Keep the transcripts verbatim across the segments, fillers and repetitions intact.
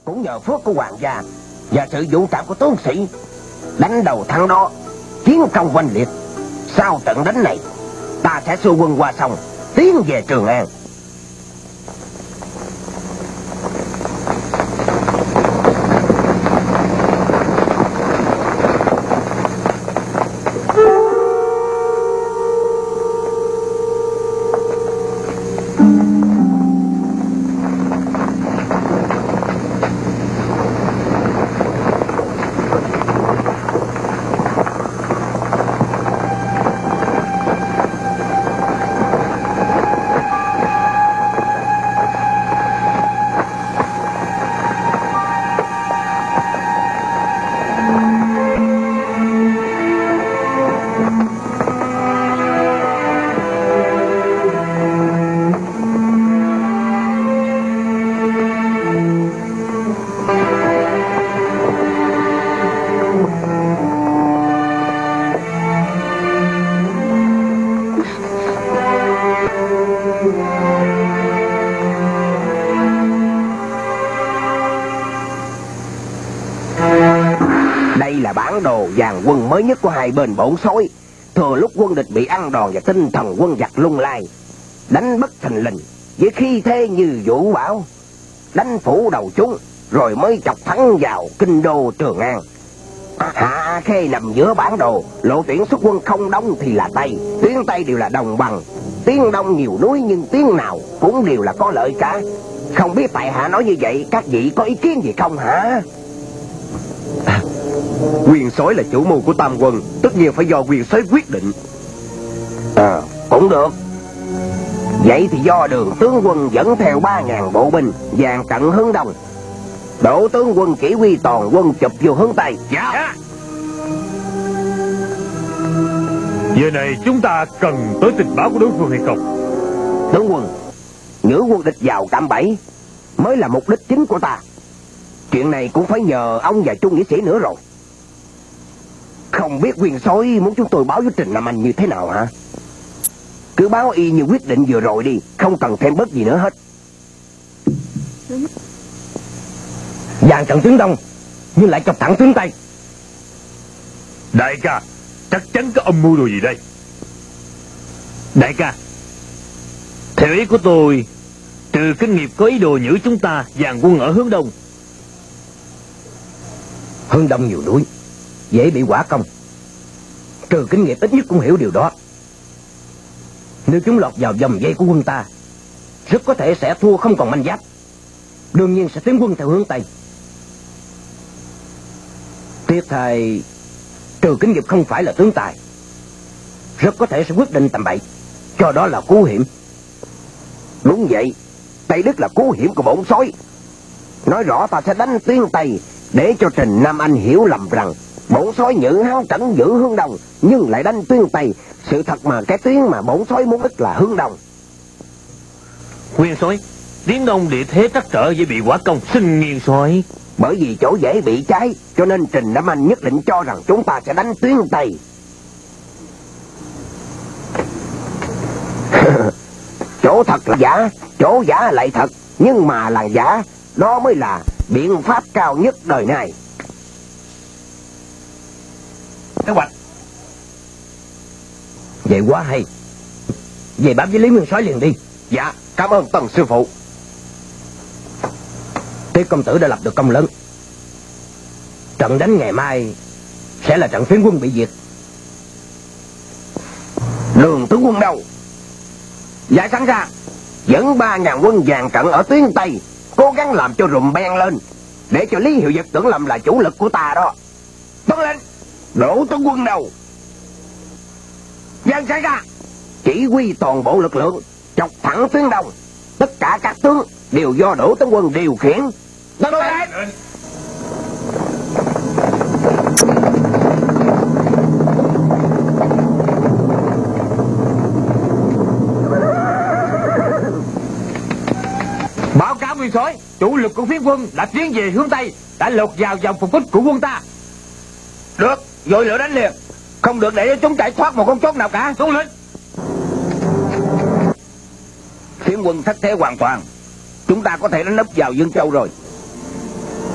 cũng nhờ phước của hoàng gia và sự dũng cảm của tướng sĩ, đánh đầu thắng đó, chiến công oanh liệt. Sau trận đánh này, ta sẽ xua quân qua sông, tiến về Trường An. Bản đồ dàn quân mới nhất của hai bên bổn sói, thừa lúc quân địch bị ăn đòn và tinh thần quân giặc lung lay, đánh bất thình lình với khí thế như vũ bão, đánh phủ đầu chúng rồi mới chọc thẳng vào kinh đô Trường An. Hạ Khê nằm giữa bản đồ, lộ tuyển xuất quân không đông thì là Tây, tuyến Tây đều là đồng bằng, tuyến Đông nhiều núi nhưng tuyến nào cũng đều là có lợi cả. Không biết tại hạ nói như vậy các vị có ý kiến gì không hả? À, quyền soái là chủ mưu của tam quân, tất nhiên phải do quyền soái quyết định. À, cũng được. Vậy thì do Đường tướng quân dẫn theo ba ngàn bộ binh dàn trận hướng đông, Đỗ tướng quân chỉ huy toàn quân chụp vô hướng Tây. Dạ, dạ. Giờ này chúng ta cần tới tình báo của đối phương hay không? Tướng quân, nhử quân địch vào cạm bẫy mới là mục đích chính của ta. Chuyện này cũng phải nhờ ông và chung nghĩa sĩ nữa rồi. Không biết quyền soái muốn chúng tôi báo với Trình Nam Anh như thế nào hả? Cứ báo y như quyết định vừa rồi đi, không cần thêm bớt gì nữa hết. Dàn trận tướng Đông nhưng lại chọc thẳng tướng Tây. Đại ca, chắc chắn có âm mưu đồ gì đây? Đại ca, theo ý của tôi, Trừ Kinh Nghiệp có ý đồ nhử chúng ta dàn quân ở hướng Đông. Hướng Đông nhiều núi, dễ bị quả công. Trừ Kinh Nghiệp ít nhất cũng hiểu điều đó. Nếu chúng lọt vào vòng vây của quân ta, rất có thể sẽ thua không còn manh giáp, đương nhiên sẽ tiến quân theo hướng Tây. Tiếc thay Trừ Kinh Nghiệp không phải là tướng tài, rất có thể sẽ quyết định tầm bậy, cho đó là cú hiểm. Đúng vậy, Tây Đức là cú hiểm của bổn soái. Nói rõ ta sẽ đánh tuyến Tây để cho Trình Nam Anh hiểu lầm rằng bổn soái nhử háo trắng giữ hướng Đông nhưng lại đánh tuyến Tây. Sự thật mà cái tuyến mà bổn soái muốn đích là hướng Đông. Nguyên soái, tiến Đông địa thế trắc trở dễ bị quả công, xin nghiêng soái. Bởi vì chỗ dễ bị cháy, cho nên Trình Nam Anh nhất định cho rằng chúng ta sẽ đánh tuyến Tây. Chỗ thật là giả, chỗ giả lại thật, nhưng mà là giả, đó mới là biện pháp cao nhất đời này. Kế hoạch. Vậy quá hay. Về báo với Lý Nguyên soái liền đi. Dạ, cảm ơn Tần sư phụ. Tiết công tử đã lập được công lớn. Trận đánh ngày mai sẽ là trận phiến quân bị diệt. Đường tướng quân đâu? Giải sẵn ra, dẫn ba ngàn quân dàn trận ở tuyến Tây, cố gắng làm cho rùm beng lên, để cho Lý Hiệu Vật tưởng lầm là chủ lực của ta đó. Tuân lệnh. Đỗ tướng quân đâu? Dàn sẵn ra, chỉ huy toàn bộ lực lượng chọc thẳng tuyến Đông. Tất cả các tướng đều do Đỗ tướng quân điều khiển. Tuân lệnh. Báo cáo nguyên soái, chủ lực của phiến quân đã tiến về hướng Tây, đã lột vào vòng phục kích của quân ta. Được, dội lửa đánh liền, không được để cho chúng chạy thoát một con chốt nào cả. Tuân lệnh. Phiến quân thất thế hoàn toàn, chúng ta có thể đánh úp vào Dương Châu rồi.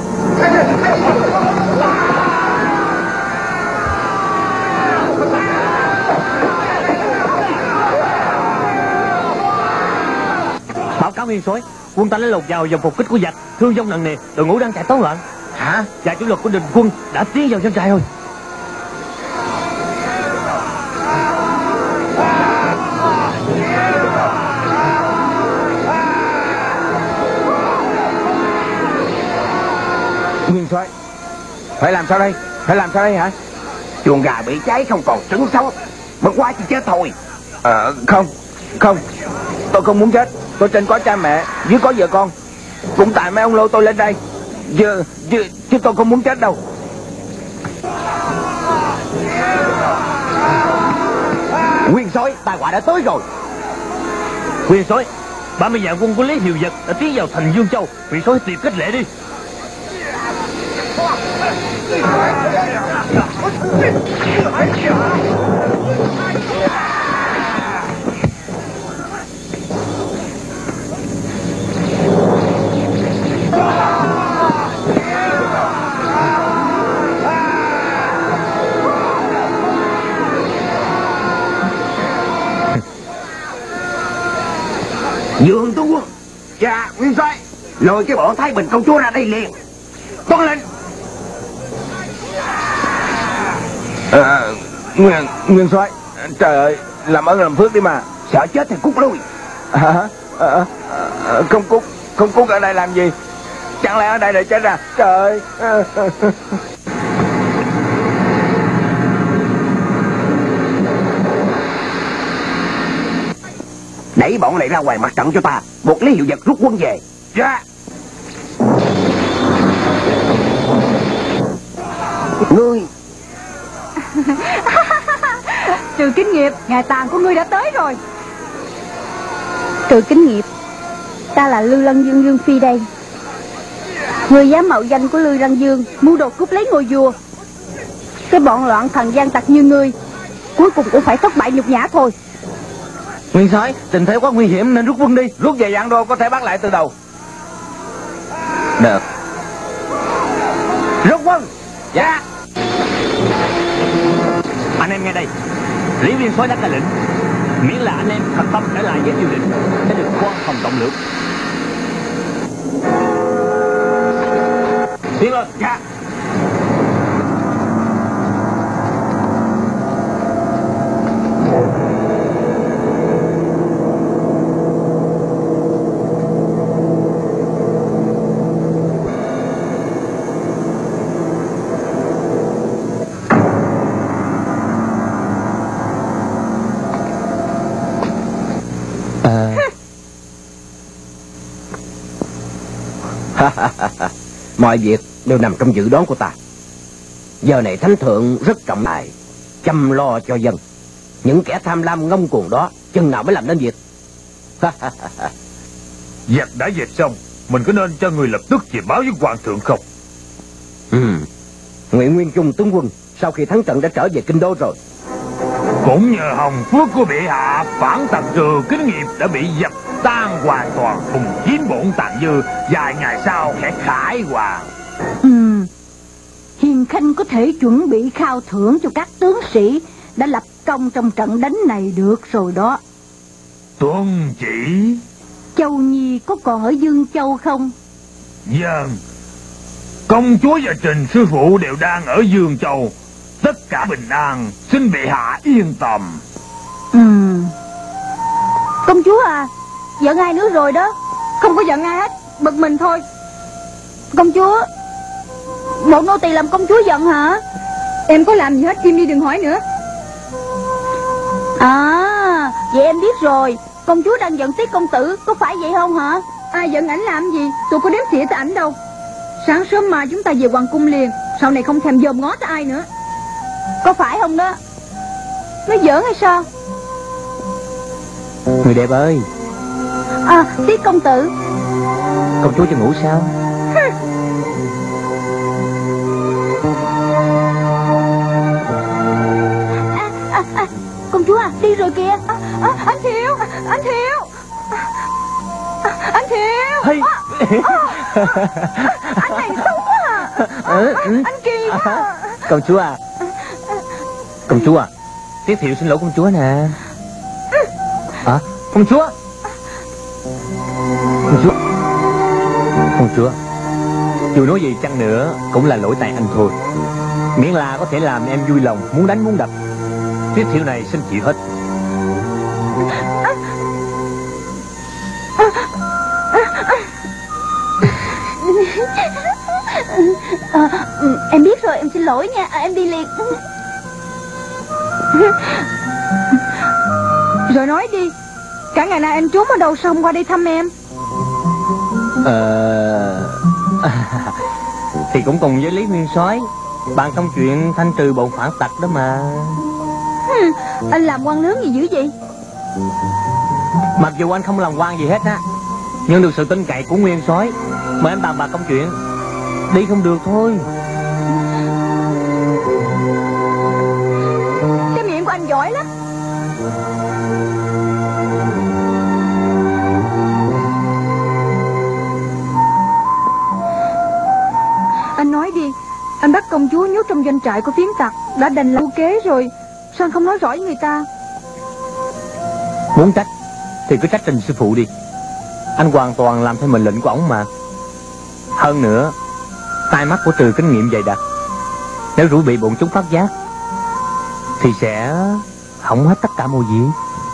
Báo cáo nguyên soái, quân ta đã lột vào vòng phục kích của giặc, thương vong nặng nề, đội ngũ đang chạy tán loạn. Hả? Và chủ lực của địch quân đã tiến vào doanh trại rồi. Nguyên soái, phải làm sao đây? Phải làm sao đây hả? Chuồng gà bị cháy không còn trứng sống, bất quá chỉ chết thôi. Ờ, không, không, tôi không muốn chết. Tôi trên có cha mẹ, dưới có vợ con. Cũng tại mấy ông lôi tôi lên đây. Chứ, chứ, chứ tôi không muốn chết đâu. Nguyên soái, tai họa đã tới rồi. Nguyên soái, ba mươi vạn quân của Lý Hiệu Vật đã tiến vào thành Dương Châu. Nguyên soái tìm cách lệ đi. Dương tướng quân, dạ nguyên soái, lôi cái bọn Thái Bình công chúa ra đây liền. Tuân lệnh. À, Nguyên, Nguyên soái, trời ơi, làm ơn làm phước đi mà. Sợ chết thì cút lui. Hả? À, à, không cút, không cút ở đây làm gì? Chẳng lẽ ở đây để chết ra? Trời ơi. Đẩy bọn này ra ngoài mặt trận cho ta, buộc Lý Hiệu Vật rút quân về. Dạ. Ngươi Trừ Kính Nghiệp, ngày tàn của ngươi đã tới rồi. Trừ Kính Nghiệp, ta là Lưu Lăng Dương Dương Phi đây. Người dám mạo danh của Lưu Lăng Dương, mưu đồ cướp lấy ngôi vua. Cái bọn loạn thần gian tặc như ngươi, cuối cùng cũng phải thất bại nhục nhã thôi. Nguyên soái, tình thế quá nguy hiểm nên rút quân đi. Rút về Giang Đô có thể bắt lại từ đầu. Được. Rút quân. Dạ. Anh em nghe đây, Lý Nguyên soái đã ra lệnh, miễn là anh em thật tâm trở lại với triều đình sẽ được khoan hồng rộng lượng. Tiến lên. Dạ. Mọi việc đều nằm trong dự đoán của ta. Giờ này thánh thượng rất trọng tài, chăm lo cho dân. Những kẻ tham lam ngông cuồng đó chừng nào mới làm nên việc. Giặc đã dẹp xong, mình có nên cho người lập tức về báo với hoàng thượng không? Ừ. Nguyễn Nguyên Trung tướng quân sau khi thắng trận đã trở về kinh đô rồi. Cũng nhờ hồng phước của bệ hạ, phản tặc Trừ Kính Nghiệp đã bị dập tan hoàn toàn, cùng chiếm bổn tàn dư. Vài ngày sau sẽ khải hoàng. Ừ. Hiền Khanh có thể chuẩn bị khao thưởng cho các tướng sĩ đã lập công trong trận đánh này được rồi đó. Tuân chỉ. Châu Nhi có còn ở Dương Châu không? Vâng. Công chúa và Trình sư phụ đều đang ở Dương Châu. Tất cả bình an, xin bệ hạ yên tâm. Ừ. Công chúa à, giận ai nữa rồi đó? Không có giận ai hết, bực mình thôi. Công chúa, bộ nô tỳ làm công chúa giận hả? Em có làm gì hết, Kim Nhi đừng hỏi nữa. À, vậy em biết rồi. Công chúa đang giận Tiết công tử, có phải vậy không hả? Ai giận ảnh làm gì, tôi có đếm xỉa tới ảnh đâu. Sáng sớm mai chúng ta về hoàng cung liền, sau này không thèm dòm ngó tới ai nữa. Có phải không đó? Nói giỡn hay sao? Người đẹp ơi. À, Tiết công tử. Công chúa chưa ngủ sao? À, à, à, công chúa à, đi rồi kìa. À, à, anh Thiệu, anh Thiệu, à, anh Thiệu. Hey. À, à, anh này xấu quá à. Anh Kỳ à. Công chúa à, công chúa à, Tiết Thiệu xin lỗi công chúa nè. Hả? Công chúa, công chúa, công chúa, dù nói gì chăng nữa cũng là lỗi tại anh thôi. Miễn là có thể làm em vui lòng, muốn đánh muốn đập, Tiết Thiệu này xin chịu hết. À, em biết rồi, em xin lỗi nha. À, em đi liền. Rồi nói đi, cả ngày nay em trốn ở đâu xong qua đây thăm em? Ờ... thì cũng cùng với Lý Nguyên Soái bàn công chuyện thanh trừ bọn phản tặc đó mà. Hừ, anh làm quan lớn gì dữ vậy? Mặc dù anh không làm quan gì hết á, nhưng được sự tin cậy của Nguyên Soái mà em bàn bạc công chuyện. Đi không được thôi. Cái miệng của anh giỏi lắm. Anh nói đi, anh bắt công chúa nhốt trong doanh trại của phiến tặc, đã đành là mưu kế rồi, sao anh không nói rõ với người ta? Muốn trách thì cứ trách Trình sư phụ đi. Anh hoàn toàn làm theo mệnh lệnh của ổng mà. Hơn nữa, tai mắt của Trừ kinh nghiệm dày đặc, nếu rủi bị bọn chúng phát giác thì sẽ hỏng hết tất cả mọi việc.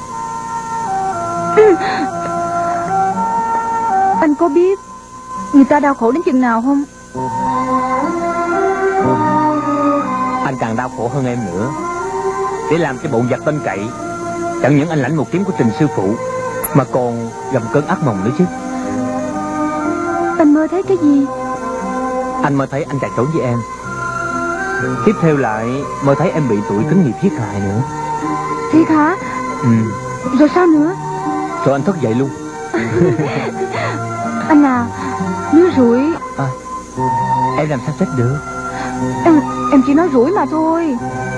Ừ. Anh có biết người ta đau khổ đến chừng nào không? Anh càng đau khổ hơn em nữa. Để làm cái bọn giặc tên cậy, chẳng những anh lãnh một kiếm của Trình sư phụ mà còn gầm cơn ác mộng nữa chứ. Anh mơ thấy cái gì? Anh mơ thấy anh chạy trốn với em. Tiếp theo lại mơ thấy em bị tụi kính nghiệp giết hại nữa. Thiệt hả? Ừ. Rồi sao nữa? Rồi anh thức dậy luôn. Anh à, nói rủi. À, em làm sao chết được? Em, em chỉ nói rủi mà thôi.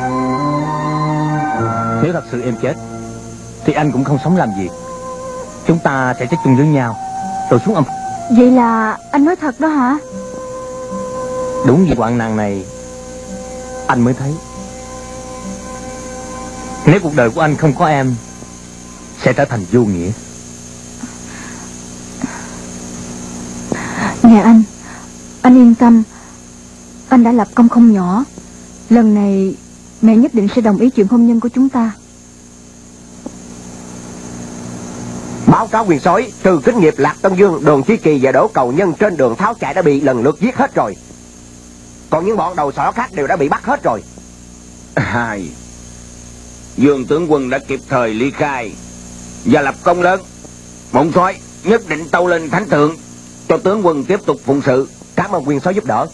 Nếu thật sự em chết thì anh cũng không sống làm gì. Chúng ta sẽ chết chung với nhau rồi xuống âm. Vậy là anh nói thật đó hả? Đúng vì hoạn nạn này anh mới thấy nếu cuộc đời của anh không có em sẽ trở thành vô nghĩa. Nè anh, anh yên tâm, anh đã lập công không nhỏ. Lần này mẹ nhất định sẽ đồng ý chuyện hôn nhân của chúng ta. Báo cáo Nguyên Soái, Trừ Kính Nghiệp, Lạc Tân Dương, Đường Chí Kỳ và Đỗ Cầu Nhân trên đường tháo chạy đã bị lần lượt giết hết rồi. Còn những bọn đầu sỏ khác đều đã bị bắt hết rồi. Hai, Dương tướng quân đã kịp thời ly khai và lập công lớn. Bổn soái nhất định tâu lên thánh thượng cho tướng quân tiếp tục phụng sự. Cảm ơn Nguyên Soái giúp đỡ.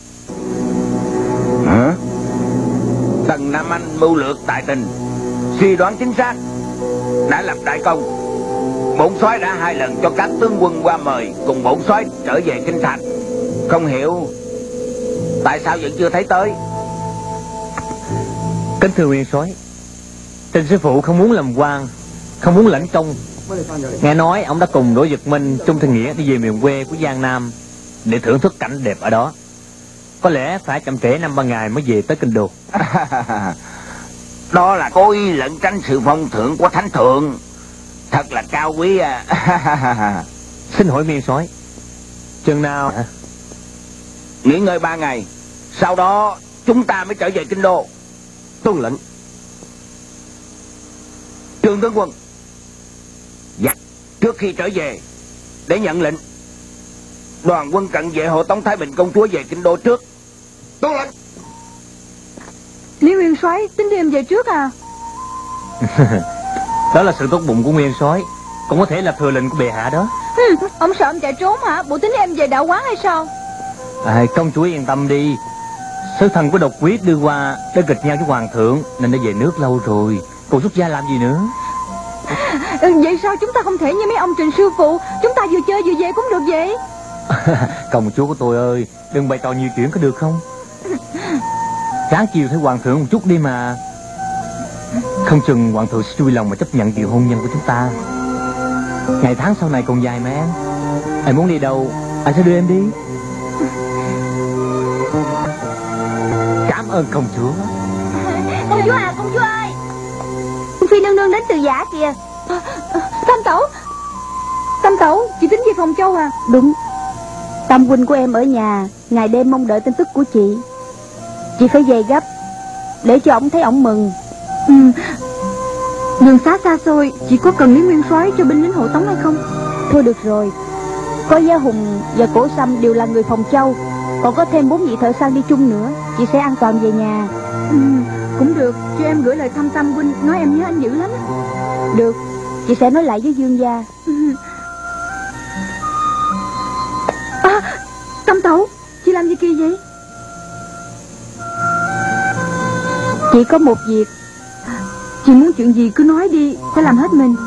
Hả? Tần Nam Anh mưu lược tài tình, suy đoán chính xác, đã lập đại công. Bổn soái đã hai lần cho các tướng quân qua mời cùng bổn soái trở về kinh thành. Không hiểu tại sao vẫn chưa thấy tới. Kính thưa Nguyên Soái, Trình sư phụ không muốn làm quan, không muốn lãnh công. Nghe nói ông đã cùng Đỗ Dực Minh, Trung Thân Nghĩa đi về miền quê của Giang Nam để thưởng thức cảnh đẹp ở đó. Có lẽ phải chậm trễ năm ba ngày mới về tới kinh đô. Đó là cố ý lẩn tránh sự phong thưởng của thánh thượng, thật là cao quý à. Xin hỏi Nguyên Soái, chừng nào hả? Nghỉ ngơi ba ngày, sau đó chúng ta mới trở về kinh đô. Tuân lệnh. Trương tướng quân, dạ, trước khi trở về để nhận lệnh, đoàn quân cận vệ hộ tống Thái Bình công chúa về kinh đô trước. Tuân lệnh. Lý Nguyên Soái tính đưa em về trước à? Đó là sự tốt bụng của Nguyên Soái, cũng có thể là thừa lệnh của bệ hạ đó. Ừ, ông sợ em chạy trốn hả? Bộ tính em về đạo quán hay sao? À, công chúa yên tâm đi. Sứ thần của độc quyết đưa qua đã nghịch nhau với hoàng thượng nên đã về nước lâu rồi. Còn xuất gia làm gì nữa? Ừ, vậy sao chúng ta không thể như mấy ông Trình sư phụ, chúng ta vừa chơi vừa về cũng được vậy? Công chúa của tôi ơi, đừng bày trò nhiều chuyện có được không? Ráng chiều thấy hoàng thượng một chút đi mà. Không chừng hoàng thượng sẽ vui lòng mà chấp nhận chuyện hôn nhân của chúng ta. Ngày tháng sau này còn dài mà em. Em muốn đi đâu anh sẽ đưa em đi. ơn công chúa. Công chúa à, công chúa ơi, Phi nương nương đến từ Giả kìa. Tam tẩu, Tam tẩu, chị tính về Phòng Châu à? Đúng. Tam huynh của em ở nhà, ngày đêm mong đợi tin tức của chị. Chị phải về gấp để cho ổng thấy ổng mừng. Ừ. Đường xá xa xôi, chị có cần Lý Nguyên Soái cho binh lính hộ tống hay không? Thôi được rồi, có Giá Hùng và Cổ Sâm đều là người Phòng Châu, còn có thêm bốn vị thợ săn đi chung nữa, chị sẽ an toàn về nhà. Ừ, cũng được, cho em gửi lời thăm Tam huynh, nói em nhớ anh dữ lắm. Được, chị sẽ nói lại với Dương gia. Ừ. À, Tam tẩu, chị làm gì kỳ vậy? Chị có một việc. Chị muốn chuyện gì cứ nói đi, sẽ làm hết mình.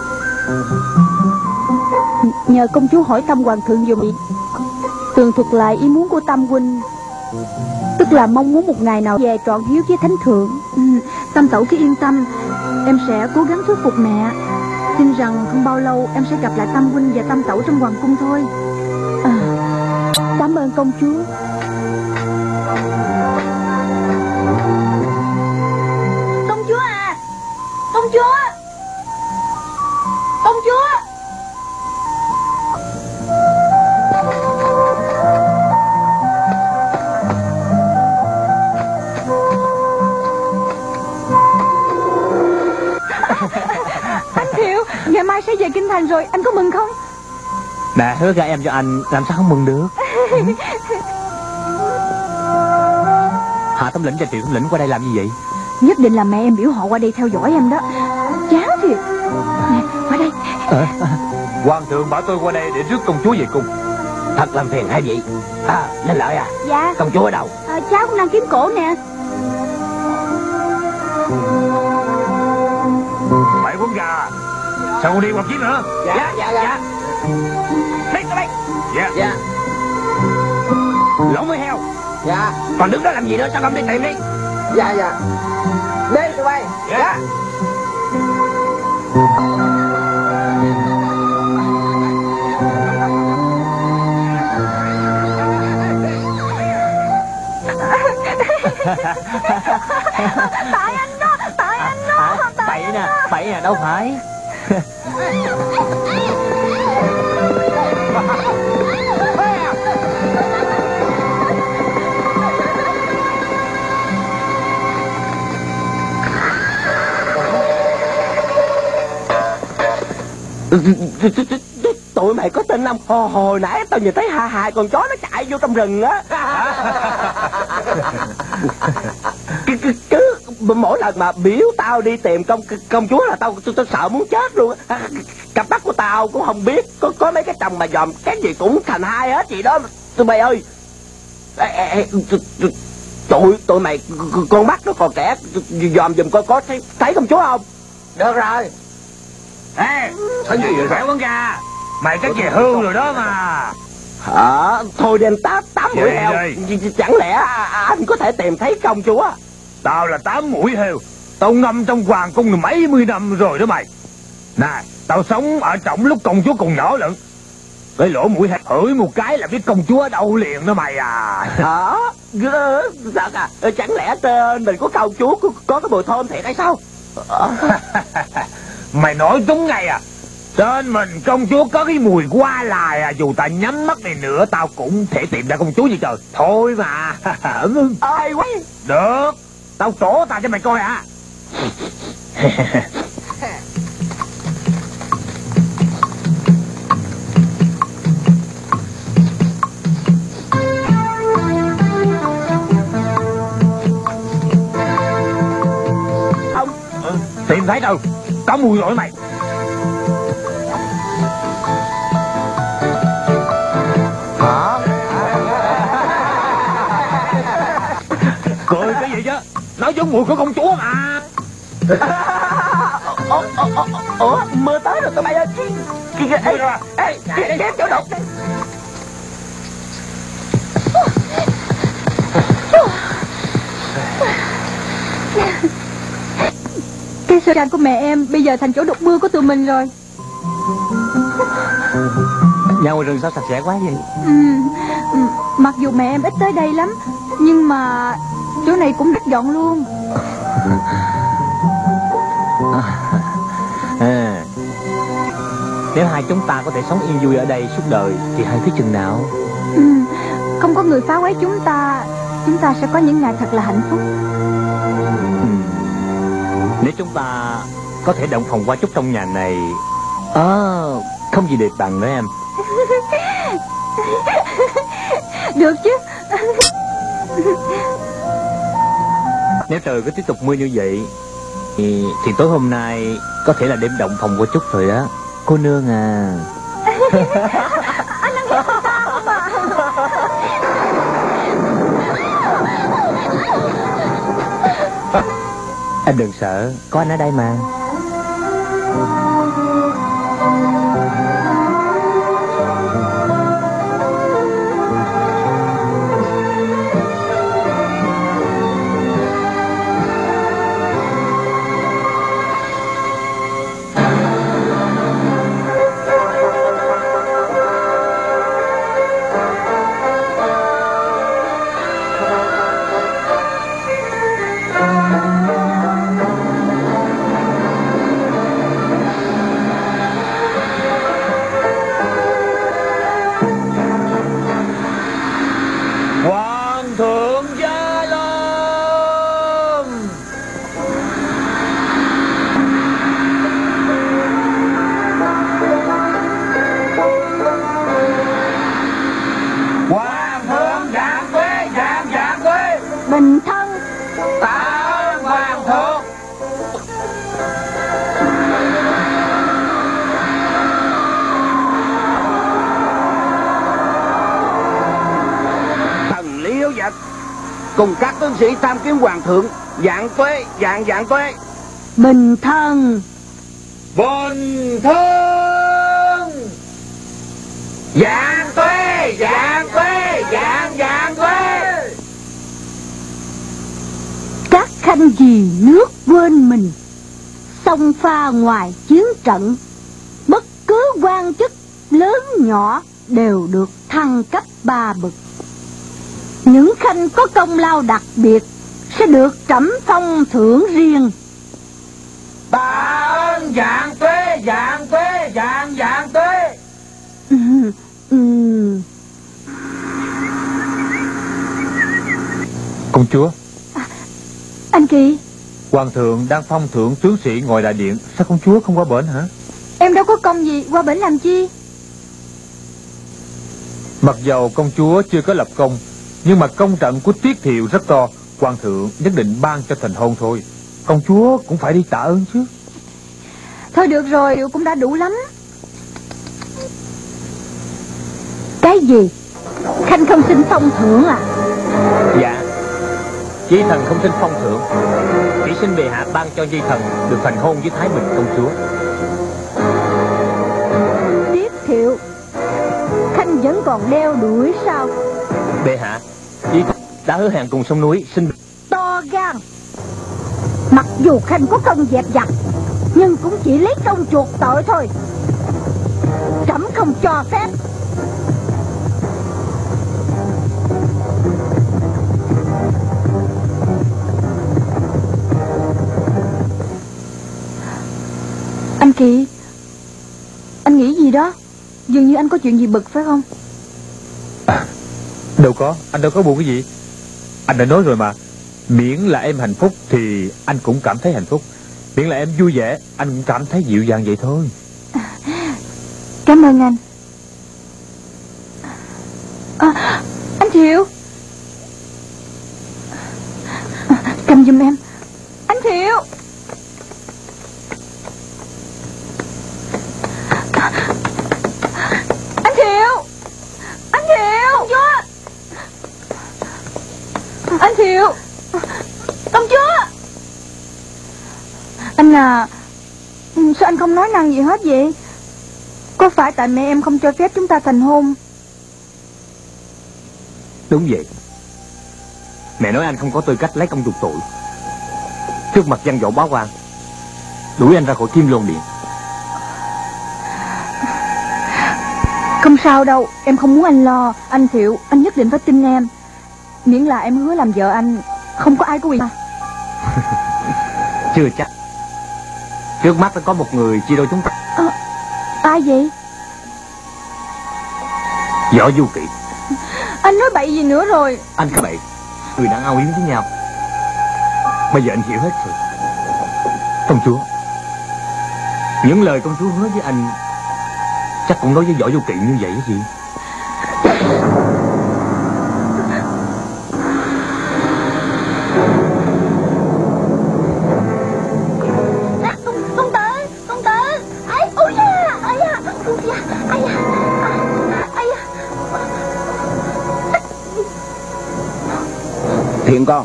Nhờ công chúa hỏi Tam hoàng thượng dùm, tường thuật lại ý muốn của Tam huynh, tức là mong muốn một ngày nào về trọn hiếu với thánh thượng. Ừ, Tam tẩu cứ yên tâm, em sẽ cố gắng thuyết phục mẹ. Tin rằng không bao lâu em sẽ gặp lại Tam huynh và Tam tẩu trong hoàng cung thôi. À, cảm ơn công chúa. Công chúa à, công chúa, công chúa. Anh Thiệu, ngày mai sẽ về Kinh Thành rồi, anh có mừng không? Mẹ hứa gả em cho anh, làm sao không mừng được. Ừ. Hạ Thống lĩnh và Triệu Thống lĩnh qua đây làm gì vậy? Nhất định là mẹ em biểu họ qua đây theo dõi em đó. Chán thiệt. Nè, qua đây. À, à. Hoàng thượng bảo tôi qua đây để rước công chúa về cung. Thật làm phiền hai vị. À, Linh Lợi à? Dạ. Công chúa ở đâu? À, cháu cũng đang kiếm cổ nè. Bảy con gà, sao con đi một chiếc nữa? Dạ, dạ, dạ, dạ. Đây, đây. Dạ. Dạ. Lỗ mũi heo. Dạ. Còn đứng đó làm gì nữa, sao không đi tìm đi? Dạ, dạ. Đến tụi bay. Dạ, dạ. Tại anh đó, tại anh đó, tại Bậy nè, bậy nè, đâu phải. Tụi mày có tin không? Hồi, hồi nãy tao nhìn thấy hai hai con chó nó chạy vô trong rừng á. cứ, cứ, cứ mỗi lần mà biểu tao đi tìm công công chúa là tao tao, tao sợ muốn chết luôn á. Cặp mắt của tao cũng không biết có có mấy cái chồng mà dòm cái gì cũng thành hai hết gì đó. Tụi mày ơi, ê, ê, ê, tụi tụi mày con mắt nó còn kẻ dòm giùm coi có thấy, thấy công chúa không? Được rồi. Ê, cái gì vậy? Bảy con gà, mày cái gì hư rồi đó mà. Hả? Thôi đem tám tám mũi heo. Chẳng lẽ anh có thể tìm thấy công chúa? Tao là tám mũi heo, tao ngâm trong hoàng cung mấy mươi năm rồi đó mày. Nè, tao sống ở trọng lúc công chúa còn nhỏ lận. Cái lỗ mũi heo hửi một cái là biết công chúa ở đâu liền đó mày à. Hả? Thật à? Chẳng lẽ tên mình của công chúa có, có cái mùi thơm thiệt hay sao? Mày nói đúng ngay à. Tên mình công chúa có cái mùi qua lại à. Dù tao nhắm mắt này nữa tao cũng thể tìm ra công chúa gì trời. Thôi mà. Ai quá. Được, tao trổ tao cho mày coi à. Ông ừ, tìm thấy đâu. Có mùi rồi mày. hả? Cười cái gì chứ? Nó giống mùi của công chúa mà. Ủa, ủa, ủa, mưa tới rồi tụi bay ơi. Ê, ê, ê, kéo chỗ đục. Cái sơ trang của mẹ em bây giờ thành chỗ đục mưa của tụi mình rồi. Nhà ngoài rừng sao sạch sẽ quá vậy? Ừ, ừ, mặc dù mẹ em ít tới đây lắm, nhưng mà chỗ này cũng đứt dọn luôn. À, nếu hai chúng ta có thể sống yên vui ở đây suốt đời thì hai thích chừng nào? Ừ, không có người phá quấy chúng ta, chúng ta sẽ có những ngày thật là hạnh phúc. Ừ. Nếu chúng ta có thể động phòng qua chút trong nhà này, à, không gì đẹp bằng nữa em. Được chứ. Nếu trời cứ tiếp tục mưa như vậy thì, thì tối hôm nay có thể là đêm động phòng qua chút rồi đó cô nương à. Anh đang hiểu người ta không ạ? Em đừng sợ, có anh ở đây mà. Bình thân. Tạ ơn hoàng thượng. Thần Lý Hiếu Vật cùng các tướng sĩ tham kiến hoàng thượng. Vạn tuế, vạn vạn tuế. Bình thân. Bình thân. Vạn tuế, vạn tuế, vạn vạn tuế. Các khanh vì nước quên mình, xông pha ngoài chiến trận, bất cứ quan chức lớn nhỏ đều được thăng cấp ba bậc. Những khanh có công lao đặc biệt sẽ được trẫm phong thưởng riêng. Tạ ơn vạn tuế, vạn tuế, vạn vạn tuế. Ừ, ừ. Công chúa. À, anh Kỳ. Hoàng thượng đang phong thưởng tướng sĩ ngoài đại điện, sao công chúa không qua bển hả? Em đâu có công gì, qua bển làm chi? Mặc dầu công chúa chưa có lập công, nhưng mà công trận của Tiết Thiệu rất to, hoàng thượng nhất định ban cho thành hôn thôi. Công chúa cũng phải đi tạ ơn chứ. Thôi được rồi, cũng đã đủ lắm. Cái gì? Khanh không xin phong thưởng à? Dạ, Di thần không xin phong thưởng, chỉ xin bệ hạ ban cho Di thần được thành hôn với Thái Bình công chúa. Tiết Thiệu, Khanh vẫn còn đeo đuổi sao? Bệ hạ, Di thần đã hứa hẹn cùng sông núi xin. To gan. Mặc dù Khanh có công dẹp giặc, nhưng cũng chỉ lấy công chuộc tội thôi. Trẫm không cho phép. Anh Kỳ, anh nghĩ gì đó? Dường như anh có chuyện gì bực phải không? À, đâu có, anh đâu có buồn cái gì. Anh đã nói rồi mà, miễn là em hạnh phúc thì anh cũng cảm thấy hạnh phúc. Miễn là em vui vẻ, anh cũng cảm thấy dịu dàng vậy thôi. À, cảm ơn anh. À, anh Thiệu, à, cầm giùm em. Anh Thiệu. Anh Thiệu. Anh Thiệu. Công chúa. Anh Thiệu. Công chúa. Anh à, sao anh không nói năng gì hết vậy? Có phải tại mẹ em không cho phép chúng ta thành hôn? Đúng vậy. Mẹ nói anh không có tư cách lấy công chuộc tội. Trước mặt văn võ bá quan, đuổi anh ra khỏi Kim Lôn Điện. Không sao đâu, em không muốn anh lo. Anh Thiệu, anh nhất định phải tin em. Miễn là em hứa làm vợ anh, không có ai có quyền. Chưa chắc. Trước mắt có một người chia đôi chúng ta. À, ai vậy? Võ Du Kỵ. Anh nói bậy gì nữa rồi? Anh có bậy. Người đang ao yếm với nhau. Bây giờ anh hiểu hết rồi. Công chúa, những lời công chúa hứa với anh chắc cũng nói với Võ Du Kỵ như vậy chứ gì. Công tử, công tử. Ấy, ôi da, ấy da, ôi da, ấy da, ấy da. Thiện con.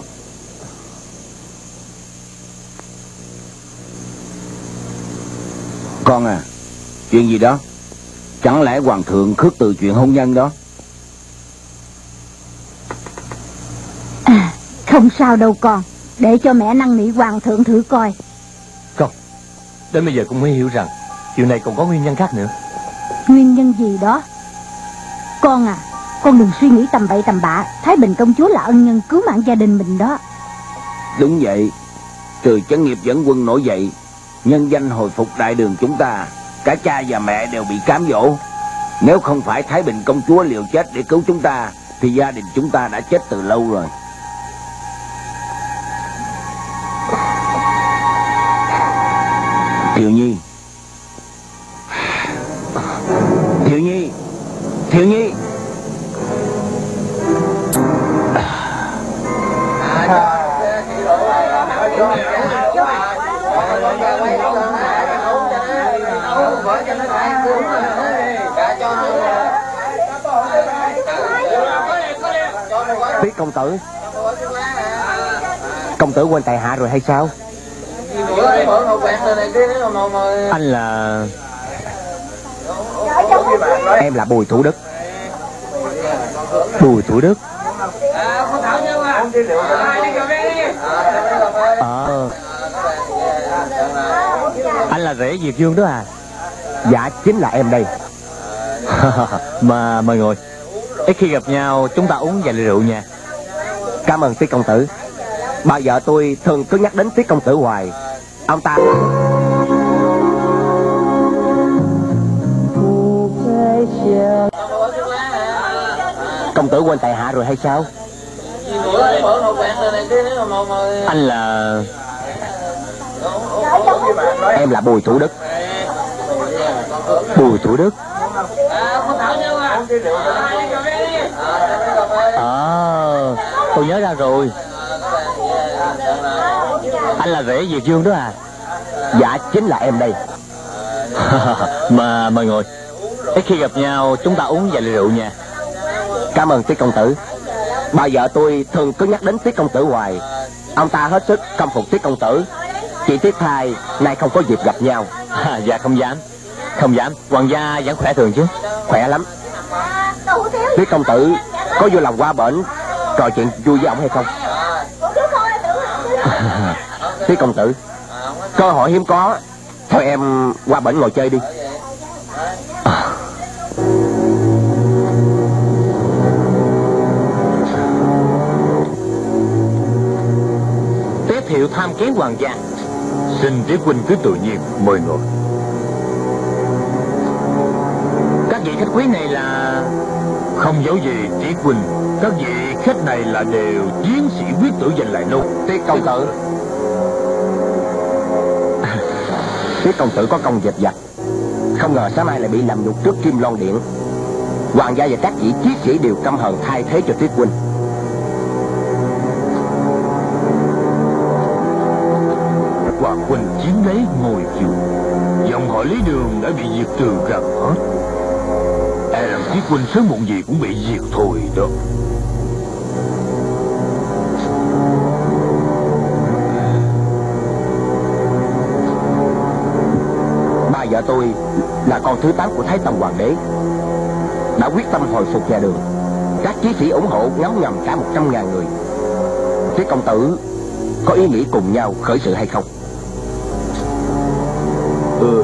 Con à, chuyện gì đó? Chẳng lẽ hoàng thượng khước từ chuyện hôn nhân đó? À, không sao đâu con. Để cho mẹ năn nỉ hoàng thượng thử coi. Con, đến bây giờ cũng mới hiểu rằng chuyện này còn có nguyên nhân khác nữa. Nguyên nhân gì đó? Con à, con đừng suy nghĩ tầm bậy tầm bạ. Thái Bình công chúa là ân nhân cứu mạng gia đình mình đó. Đúng vậy. Từ chấn nghiệp dẫn quân nổi dậy, nhân danh hồi phục đại đường chúng ta, cả cha và mẹ đều bị cám dỗ. Nếu không phải Thái Bình công chúa liều chết để cứu chúng ta, thì gia đình chúng ta đã chết từ lâu rồi. Thiệu Nhi, Thiệu Nhi, Thiệu Nhi. Tiết công tử, công tử quên tại hạ rồi hay sao? Anh là... Em là Bùi Thủ Đức. Bùi Thủ Đức. Ờ, anh là rể Diệt Dương đó à? Dạ chính là em đây. Mà mời ngồi. Ít khi gặp nhau chúng ta uống vài ly rượu nha. Cảm ơn Tiết công tử. Bao giờ tôi thường cứ nhắc đến Tiết công tử hoài. Ông ta... Công tử quên tại hạ rồi hay sao? Anh là... Em là Bùi Thủ Đức. Bùi Thủ Đức. Ờ, à, tôi nhớ ra rồi. Anh là rể Diệt Dương đó à? Dạ chính là em đây. Mà mời ngồi. Ít khi gặp nhau chúng ta uống vài ly rượu nha. Cảm ơn Tiết công tử. Bao giờ tôi thường cứ nhắc đến Tiết công tử hoài. Ông ta hết sức khâm phục Tiết công tử. Chỉ tiếc thay nay không có dịp gặp nhau. À, dạ không dám. Không dám. Hoàng gia vẫn khỏe thường chứ? Khỏe lắm. Tiết công tử có vui lòng qua bển trò chuyện vui với ông hay không? Tiết công tử, cơ hội hiếm có. Thôi em qua bển ngồi chơi đi. Tế Thiệu tham kiến hoàng gia. Xin Tiết huynh cứ tự nhiên mời ngồi. Các vị khách quý này là... Không giấu gì Tiết huynh, các vị khách này là đều chiến sĩ quyết tử giành lại nô. Tiết công tử, Tiết công tử có công dệt giặc, không ngờ sáng nay lại bị làm nhục trước Kim Loan Điện. Hoàng gia và các vị chiến sĩ đều căm hờn thay thế cho Tiết huynh. Hoàng huynh chiếm lấy ngôi vua, dòng họ Lý Đường đã bị diệt trừ gần hết. E rằng Tiết huynh sớm muộn gì cũng bị diệt thôi đó. Ba vợ tôi là con thứ tám của Thái Tông Hoàng đế, đã quyết tâm hồi phục nhà Đường. Các chiến sĩ ủng hộ ngấm ngầm cả một trăm ngàn người. Tiết công tử có ý nghĩ cùng nhau khởi sự hay không? Ừ.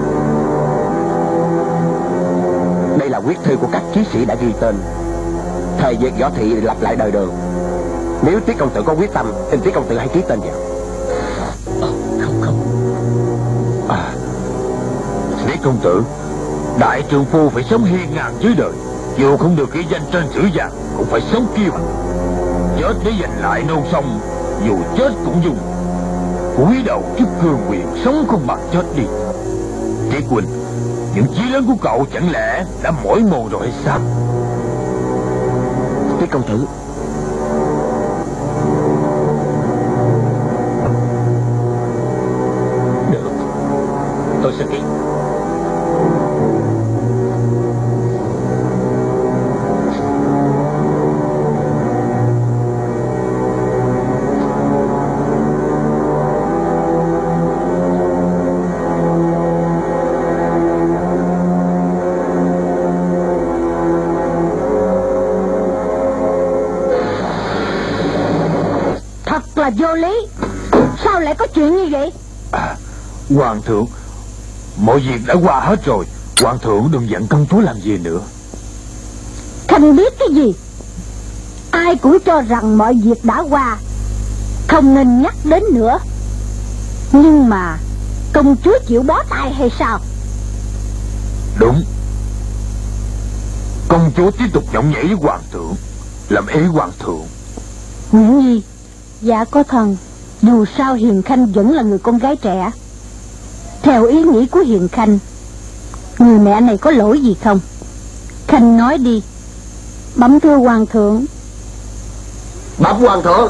Đây là quyết thư của các chiến sĩ đã ghi tên. Thời việc võ thị lặp lại đời đường. Nếu Tiết công tử có quyết tâm, xin Tiết công tử hãy ký tên vào. À, không không à, Tiết công tử, đại trượng phu phải sống hiên ngang dưới đời, dù không được ghi danh trên sử vàng cũng phải sống kiêu hãnh. Chết để giành lại non sông, dù chết cũng dùng. Cúi đầu trước cương quyền, sống không bằng chết đi. Tiết Quỳnh, những chí lớn của cậu chẳng lẽ đã mỏi mòn rồi hay sao? Tiết công tử, được, tôi sẽ ký. Là vô lý. Sao lại có chuyện như vậy? À, Hoàng thượng, mọi việc đã qua hết rồi. Hoàng thượng đừng giận công chúa làm gì nữa. Khanh biết cái gì? Ai cũng cho rằng mọi việc đã qua, không nên nhắc đến nữa. Nhưng mà công chúa chịu bó tay hay sao? Đúng. Công chúa tiếp tục nhõng nhẽo với hoàng thượng, làm ý hoàng thượng. Nguyễn Nhi, dạ có thần, dù sao Hiền Khanh vẫn là người con gái trẻ. Theo ý nghĩ của Hiền Khanh, người mẹ này có lỗi gì không? Khanh nói đi. Bẩm thưa hoàng thượng. Bẩm hoàng thượng.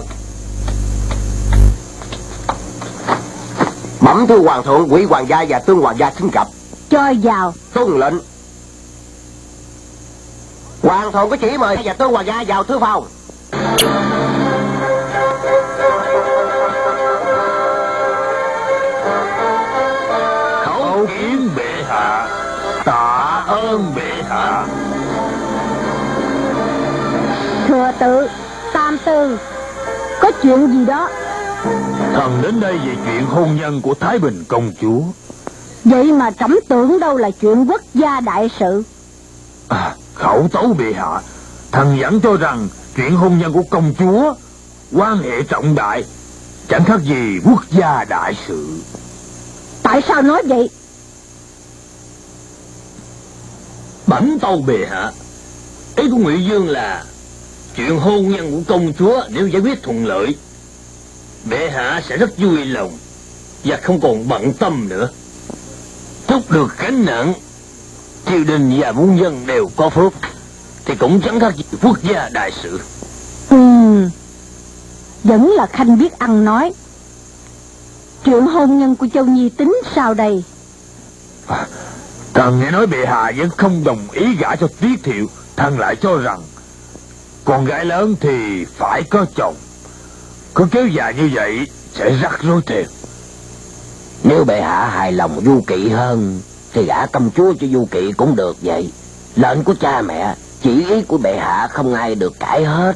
Bẩm thưa hoàng thượng, quý hoàng gia và tương hoàng gia xin gặp. Cho vào. Tuân lệnh. Hoàng thượng có chỉ mời và tương hoàng gia vào thư phòng. Khấu kiến bệ hạ. Tạ ơn bệ hạ. Thừa tự, tam tư, có chuyện gì đó? Thần đến đây về chuyện hôn nhân của Thái Bình công chúa. Vậy mà trẫm tưởng đâu là chuyện quốc gia đại sự. À, khẩu tấu bệ hạ, thần vẫn cho rằng chuyện hôn nhân của công chúa quan hệ trọng đại, chẳng khác gì quốc gia đại sự. Tại sao nói vậy? Bẩm tâu bệ hạ, ý của Ngụy Dương là chuyện hôn nhân của công chúa nếu giải quyết thuận lợi, bệ hạ sẽ rất vui lòng và không còn bận tâm nữa. Chút được gánh nặng, triều đình và muôn dân đều có phước, thì cũng chẳng khác gì quốc gia đại sự. Ừ, vẫn là Khanh biết ăn nói. Chuyện hôn nhân của Châu Nhi tính sao đây? À, thần nghe nói bệ hạ vẫn không đồng ý gả cho Tiết Thiệu. Thần lại cho rằng con gái lớn thì phải có chồng. Cứ kéo dài như vậy sẽ rắc rối thêm. Nếu bệ hạ hài lòng Du Kỵ hơn thì gả công chúa cho Du Kỵ cũng được vậy. Lệnh của cha mẹ, chỉ ý của bệ hạ không ai được cãi hết.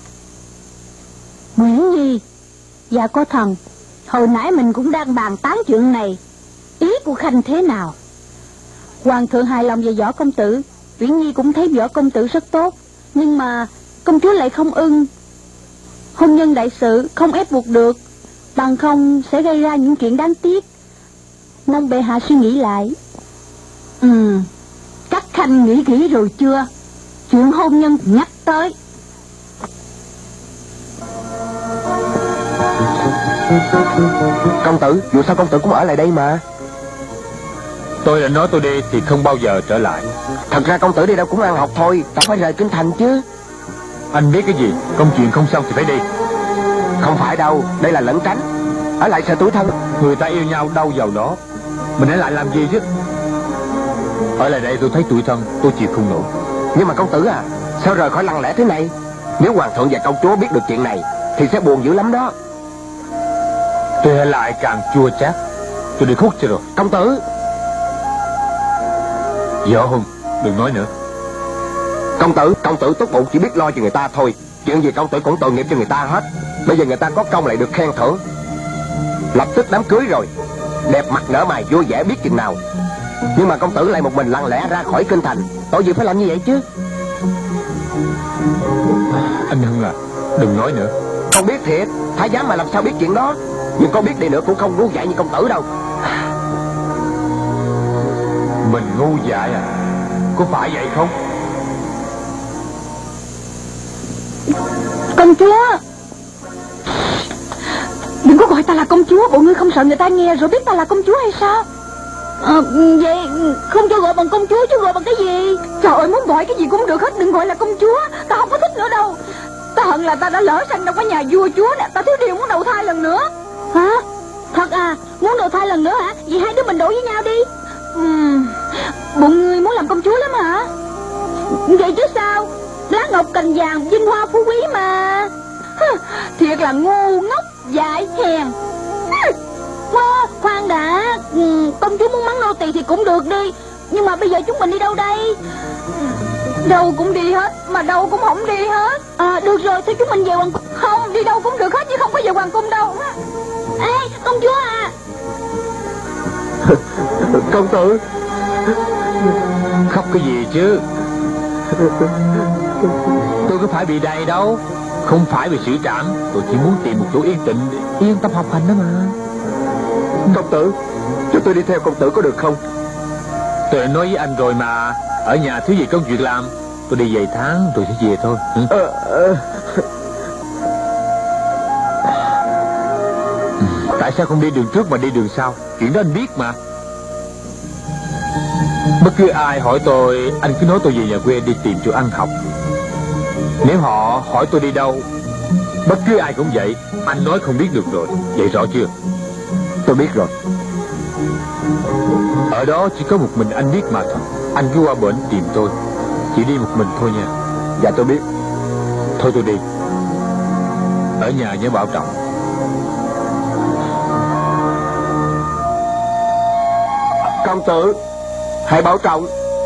Nguyễn Nhi, dạ có thần, hồi nãy mình cũng đang bàn tán chuyện này. Ý của Khanh thế nào? Hoàng thượng hài lòng về Võ công tử, Uyển Nhi cũng thấy Võ công tử rất tốt, nhưng mà công chúa lại không ưng. Hôn nhân đại sự không ép buộc được, bằng không sẽ gây ra những chuyện đáng tiếc. Mong bệ hạ suy nghĩ lại. Ừ, các Khanh nghĩ kỹ rồi chưa? Chuyện hôn nhân nhắc tới. Công tử, dù sao công tử cũng ở lại đây mà. Tôi đã nói tôi đi thì không bao giờ trở lại. Thật ra công tử đi đâu cũng ăn học thôi, ta phải rời kinh thành chứ. Anh biết cái gì? Công chuyện không xong thì phải đi. Không phải đâu, đây là lẩn tránh. Ở lại sợ tủi thân. Người ta yêu nhau đâu vào đó, mình ở lại làm gì chứ? Ở lại đây tôi thấy tủi thân, tôi chịu không nổi. Nhưng mà công tử à, sao rời khỏi lặng lẽ thế này? Nếu hoàng thượng và công chúa biết được chuyện này thì sẽ buồn dữ lắm đó. Tôi ở lại càng chua chát. Tôi đi khúc cho rồi. Công tử. Võ Hùng, đừng nói nữa. Công tử, công tử tốt bụng chỉ biết lo cho người ta thôi. Chuyện gì công tử cũng tội nghiệp cho người ta hết. Bây giờ người ta có công lại được khen thưởng. Lập tức đám cưới rồi, đẹp mặt nở mày vui vẻ biết chừng nào. Nhưng mà công tử lại một mình lặng lẽ ra khỏi kinh thành, tội gì phải làm như vậy chứ? Anh Hưng à, đừng nói nữa. Con biết thiệt, thái giám mà làm sao biết chuyện đó. Nhưng con biết đi nữa cũng không ngu dại như công tử đâu. Mình ngu dại à? Có phải vậy không? Công chúa, đừng có gọi ta là công chúa. Bộ ngươi không sợ người ta nghe rồi biết ta là công chúa hay sao? À, vậy không cho gọi bằng công chúa chứ gọi bằng cái gì? Trời ơi, muốn gọi cái gì cũng được hết, đừng gọi là công chúa. Ta không có thích nữa đâu. Ta hận là ta đã lỡ sang trong cái nhà vua chúa nè. Ta thiếu điều muốn đầu thai lần nữa. Hả? Thật à? Muốn đầu thai lần nữa hả? Vậy hai đứa mình đổi với nhau đi. uhm, Bụng ngươi muốn làm công chúa lắm hả? Vậy chứ sao? Lá ngọc cành vàng, vinh hoa phú quý mà. Thiệt là ngu ngốc dại hèn. Wow, khoan đã. ừ, Công chúa muốn mắng nô tỳ thì cũng được đi. Nhưng mà bây giờ chúng mình đi đâu đây? Đâu cũng đi hết, mà đâu cũng không đi hết. À được rồi, thì chúng mình về hoàng cung. Không, đi đâu cũng được hết, chứ không có về hoàng cung đâu. Ê, công chúa à. Công tử. Khóc cái gì chứ? Tôi có phải bị đầy đâu. Không phải vì sự trảm. Tôi chỉ muốn tìm một chỗ yên tĩnh, yên tâm học hành đó mà. Công tử, cho tôi đi theo công tử có được không? Tôi đã nói với anh rồi mà. Ở nhà thiếu gì công việc làm. Tôi đi vài tháng rồi sẽ về thôi. ừ? Ờ, ờ. Tại sao không đi đường trước mà đi đường sau? Chuyện đó anh biết mà. Bất cứ ai hỏi tôi, anh cứ nói tôi về nhà quê đi tìm chỗ ăn học. Nếu họ hỏi tôi đi đâu, bất cứ ai cũng vậy. Anh nói không biết được rồi. Vậy rõ chưa? Tôi biết rồi. Ở đó chỉ có một mình anh biết mà thôi. Anh cứ qua bển tìm tôi. Chỉ đi một mình thôi nha. Dạ tôi biết. Thôi tôi đi. Ở nhà nhớ bảo trọng. Công tử, hãy bảo trọng.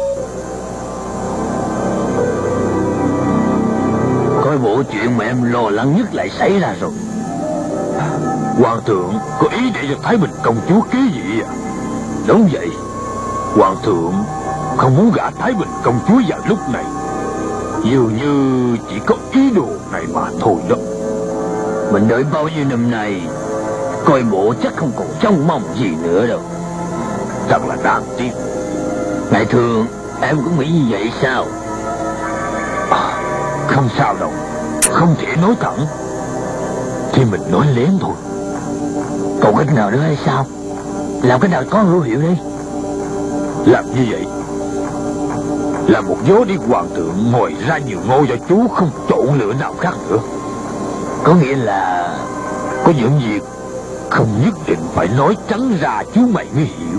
Coi bộ chuyện mà em lo lắng nhất lại xảy ra rồi. Hoàng thượng có ý để cho Thái Bình công chúa kế vị à? Đúng vậy. Hoàng thượng không muốn gả Thái Bình công chúa vào lúc này. Dường như chỉ có ý đồ này mà thôi đó. Mình đợi bao nhiêu năm nay, coi bộ chắc không còn trông mong gì nữa đâu. Thật là đáng tiếc. Ngày thường em cũng nghĩ như vậy sao? À, không sao đâu. Không thể nói thẳng thì mình nói lén thôi. Còn cách nào nữa hay sao? Làm cái nào có hữu hiệu đi. Làm như vậy là một gió đi hoàng thượng ngồi ra nhiều ngôi cho chú không chỗ lựa nào khác nữa. Có nghĩa là có những việc không nhất định phải nói trắng ra chú mày mới hiểu.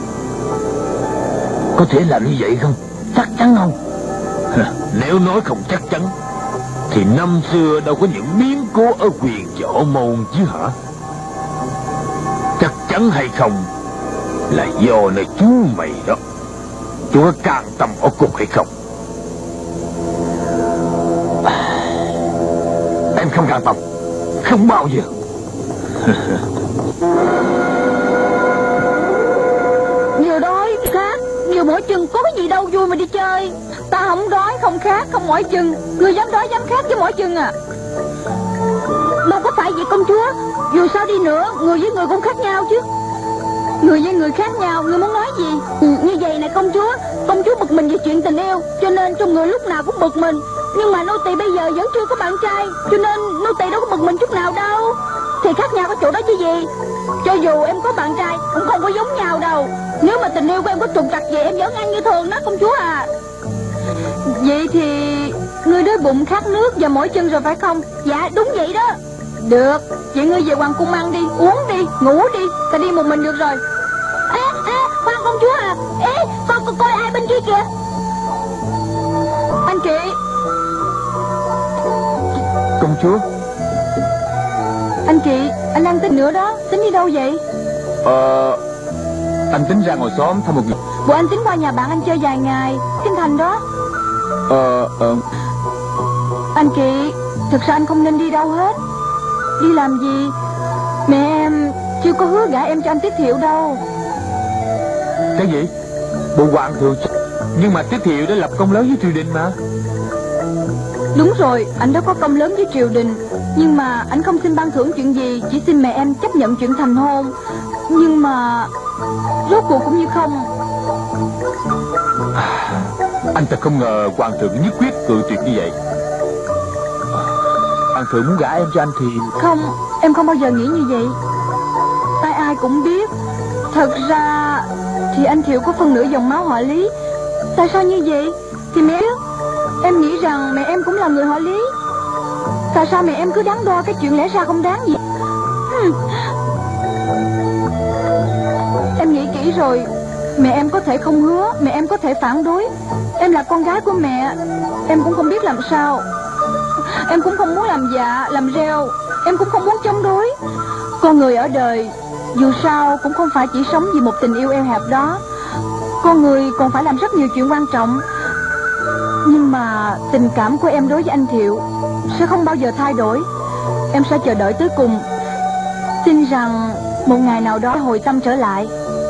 Có thể làm như vậy không? Chắc chắn không? Nếu nói không chắc chắn thì năm xưa đâu có những biến cố ở quyền võ môn chứ hả? Chắc chắn hay không là do nơi chú mày đó. Chú có can tâm ở cục hay không? Em không can tâm. Không bao giờ. Vừa đói khát, vừa mỏi chân, có cái gì đâu vui mà đi chơi. Ta không đói, không khát, không mỏi chân. Người dám đói, dám khát với mỏi chân à? Đâu có phải vậy công chúa. Dù sao đi nữa, người với người cũng khác nhau chứ. Người với người khác nhau, người muốn nói gì? Ừ, như vậy nè công chúa. Công chúa bực mình về chuyện tình yêu, cho nên trong người lúc nào cũng bực mình. Nhưng mà nô tỳ bây giờ vẫn chưa có bạn trai, cho nên nô tỳ đâu có bực mình chút nào đâu. Thì khác nhau ở chỗ đó chứ gì. Cho dù em có bạn trai cũng không có giống nhau đâu. Nếu mà tình yêu của em có trục trặc gì, em vẫn ăn như thường đó công chúa à. Vậy thì ngươi đói bụng khát nước và mỏi chân rồi phải không? Dạ đúng vậy đó. Được, vậy ngươi về hoàng cung ăn đi, uống đi, ngủ đi. Ta đi một mình được rồi. Ê, ê, khoan công chúa à. Ê, coi, coi, coi ai bên kia kìa. Anh chị. Công chúa. Anh chị, anh đang tính nữa đó. Tính đi đâu vậy? Ờ Anh tính ra ngoài xóm thăm một người. Bộ anh tính qua nhà bạn anh chơi vài ngày Kinh Thành đó. Ờ Ờ Anh chị, thực ra anh không nên đi đâu hết. Đi làm gì? Mẹ em chưa có hứa gả em cho anh Tiết Thiệu đâu. Cái gì? Bộ hoàng thượng. Nhưng mà Tiết Thiệu đã lập công lớn với triều đình mà. Đúng rồi, anh đó có công lớn với triều đình, nhưng mà anh không xin ban thưởng chuyện gì, chỉ xin mẹ em chấp nhận chuyện thành hôn. Nhưng mà rốt cuộc cũng như không. Anh thật không ngờ hoàng thượng nhất quyết cự tuyệt như vậy. Hoàng thượng muốn gả em cho anh thì... Không, em không bao giờ nghĩ như vậy. Ai ai cũng biết, thật ra thì anh Thiệu có phần nửa dòng máu họ Lý. Tại sao như vậy? Thì mẹ biết. Em nghĩ rằng mẹ em cũng là người họ Lý. Tại sao mẹ em cứ đắn đo cái chuyện lẽ ra không đáng gì? hmm. Em nghĩ kỹ rồi. Mẹ em có thể không hứa, mẹ em có thể phản đối. Em là con gái của mẹ, em cũng không biết làm sao. Em cũng không muốn làm dạ, làm reo. Em cũng không muốn chống đối. Con người ở đời dù sao cũng không phải chỉ sống vì một tình yêu eo hẹp đó. Con người còn phải làm rất nhiều chuyện quan trọng. Nhưng mà tình cảm của em đối với anh Thiệu sẽ không bao giờ thay đổi. Em sẽ chờ đợi tới cùng. Tin rằng một ngày nào đó hồi tâm trở lại.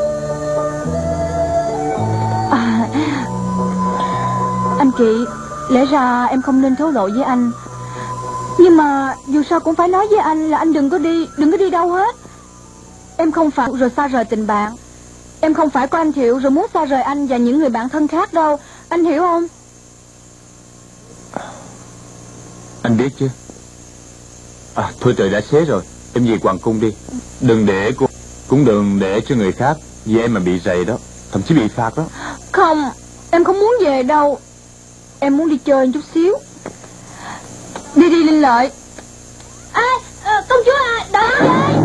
à, Anh Kỵ, lẽ ra em không nên thổ lộ với anh, nhưng mà dù sao cũng phải nói với anh là anh đừng có đi, đừng có đi đâu hết. Em không phải rồi xa rời tình bạn. Em không phải có anh Thiệu rồi muốn xa rời anh và những người bạn thân khác đâu. Anh hiểu không? Anh biết chứ. À, thôi trời đã xế rồi, em về hoàng cung đi. Đừng để cô, cũng đừng để cho người khác vì em mà bị rầy đó, thậm chí bị phạt đó. Không, em không muốn về đâu. Em muốn đi chơi chút xíu. Đi đi Linh Lợi. À, à, công chúa à, đợi em đây.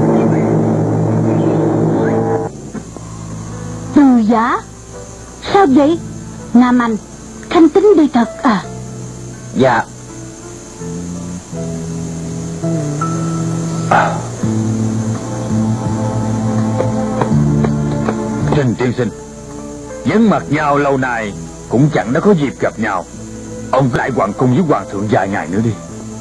Từ Giả, sao vậy? Nam Anh, Khanh tính đi thật à? Dạ. À. Trình tiên sinh, Vẫn mặt nhau lâu nay cũng chẳng đã có dịp gặp nhau. Ông lại hoàng cung với hoàng thượng vài ngày nữa đi.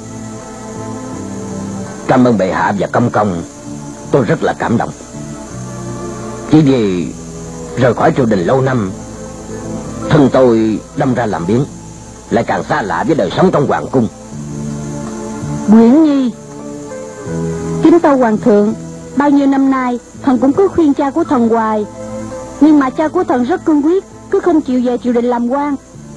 Cảm ơn bệ hạ và công công. Tôi rất là cảm động. Chỉ vì rời khỏi triều đình lâu năm, thân tôi đâm ra làm biến, lại càng xa lạ với đời sống trong hoàng cung. Nguyễn Nhi, kính tâu hoàng thượng, bao nhiêu năm nay thần cũng cứ khuyên cha của thần hoài, nhưng mà cha của thần rất cương quyết, cứ không chịu về triều đình làm quan.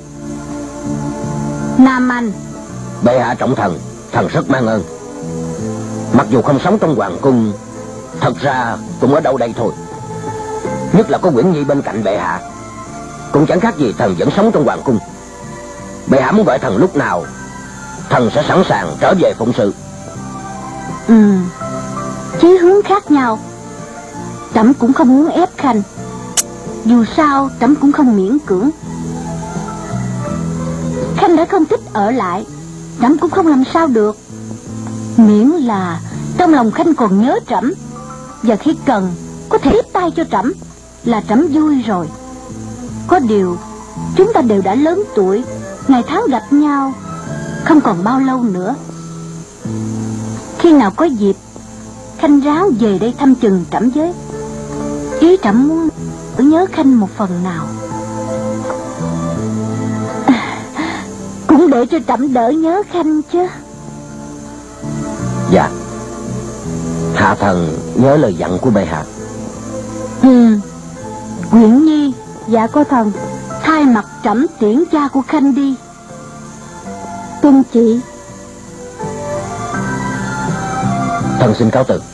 Nam Anh, Bệ hạ trọng thần, thần rất mang ơn. Mặc dù không sống trong hoàng cung, thật ra cũng ở đâu đây thôi. Nhất là có Nguyễn Nhi bên cạnh bệ hạ, cũng chẳng khác gì thần vẫn sống trong hoàng cung. Bệ hạ muốn gọi thần lúc nào, thần sẽ sẵn sàng trở về phụng sự. Ừ, chí hướng khác nhau. Trẫm cũng không muốn ép Khanh, dù sao trẫm cũng không miễn cưỡng. Khanh đã không thích ở lại, trẫm cũng không làm sao được. Miễn là trong lòng Khanh còn nhớ trẫm, và khi cần có thể tiếp tay cho trẫm là trẫm vui rồi. Có điều chúng ta đều đã lớn tuổi, ngày tháng gặp nhau không còn bao lâu nữa. Khi nào có dịp, Khanh ráo về đây thăm chừng trẫm với. Ý trẫm muốn nhớ Khanh một phần nào, cũng để cho trẫm đỡ nhớ Khanh chứ. Dạ, hạ thần nhớ lời dặn của bệ hạ. Ừ, Quyển Nhi, dạ có thần, thay mặt trẫm tiễn cha của Khanh đi. Tuân chỉ. Thần xin cáo từ.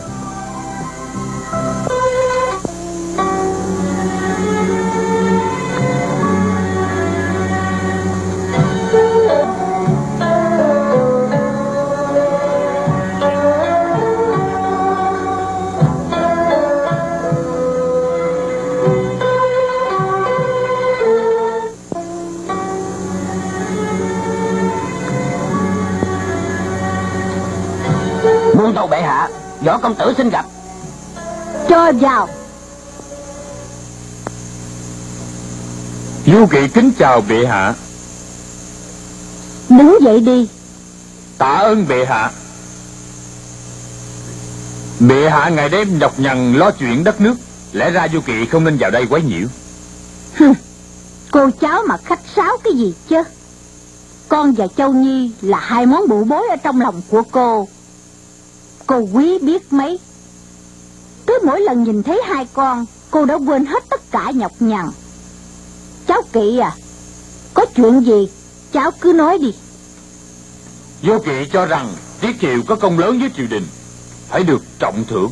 Muôn tâu bệ hạ, võ công tử xin gặp. Cho vào. Du Kỵ kính chào bệ hạ. Đứng dậy đi. Tạ ơn bệ hạ. Bệ hạ ngày đêm nhọc nhằn lo chuyện đất nước, lẽ ra Du Kỵ không nên vào đây quấy nhiễu. Cô cháu mà khách sáo cái gì chứ? Con và Châu Nhi là hai món bụ bối ở trong lòng của cô. Cô quý biết mấy. Cứ mỗi lần nhìn thấy hai con, cô đã quên hết tất cả nhọc nhằn. Cháu Kỵ à, có chuyện gì cháu cứ nói đi. Vô Kỵ cho rằng Tiết Thiệu có công lớn với triều đình, phải được trọng thưởng.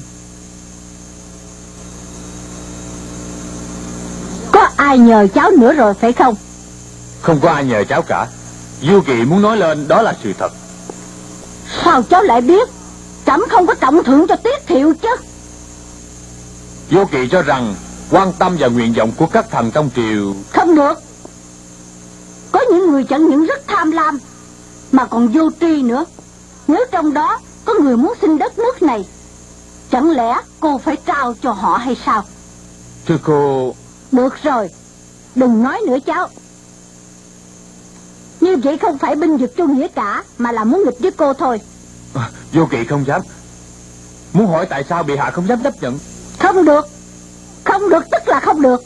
Có ai nhờ cháu nữa rồi phải không? Không có ai nhờ cháu cả. Vô Kỵ muốn nói lên đó là sự thật. Sao cháu lại biết? Trẫm không có trọng thưởng cho Tiết Thiệu chứ. Vô Kỵ cho rằng quan tâm và nguyện vọng của các thần trong triều. Không được. Có những người chẳng những rất tham lam mà còn vô tri nữa. Nếu trong đó có người muốn xin đất nước này, chẳng lẽ cô phải trao cho họ hay sao? Thưa cô... Được rồi, đừng nói nữa cháu. Như vậy không phải binh vực cho nghĩa cả, mà là muốn nghịch với cô thôi. à, Vô Kỵ không dám. Muốn hỏi tại sao bệ hạ không dám chấp nhận. Không được. Không được tức là không được.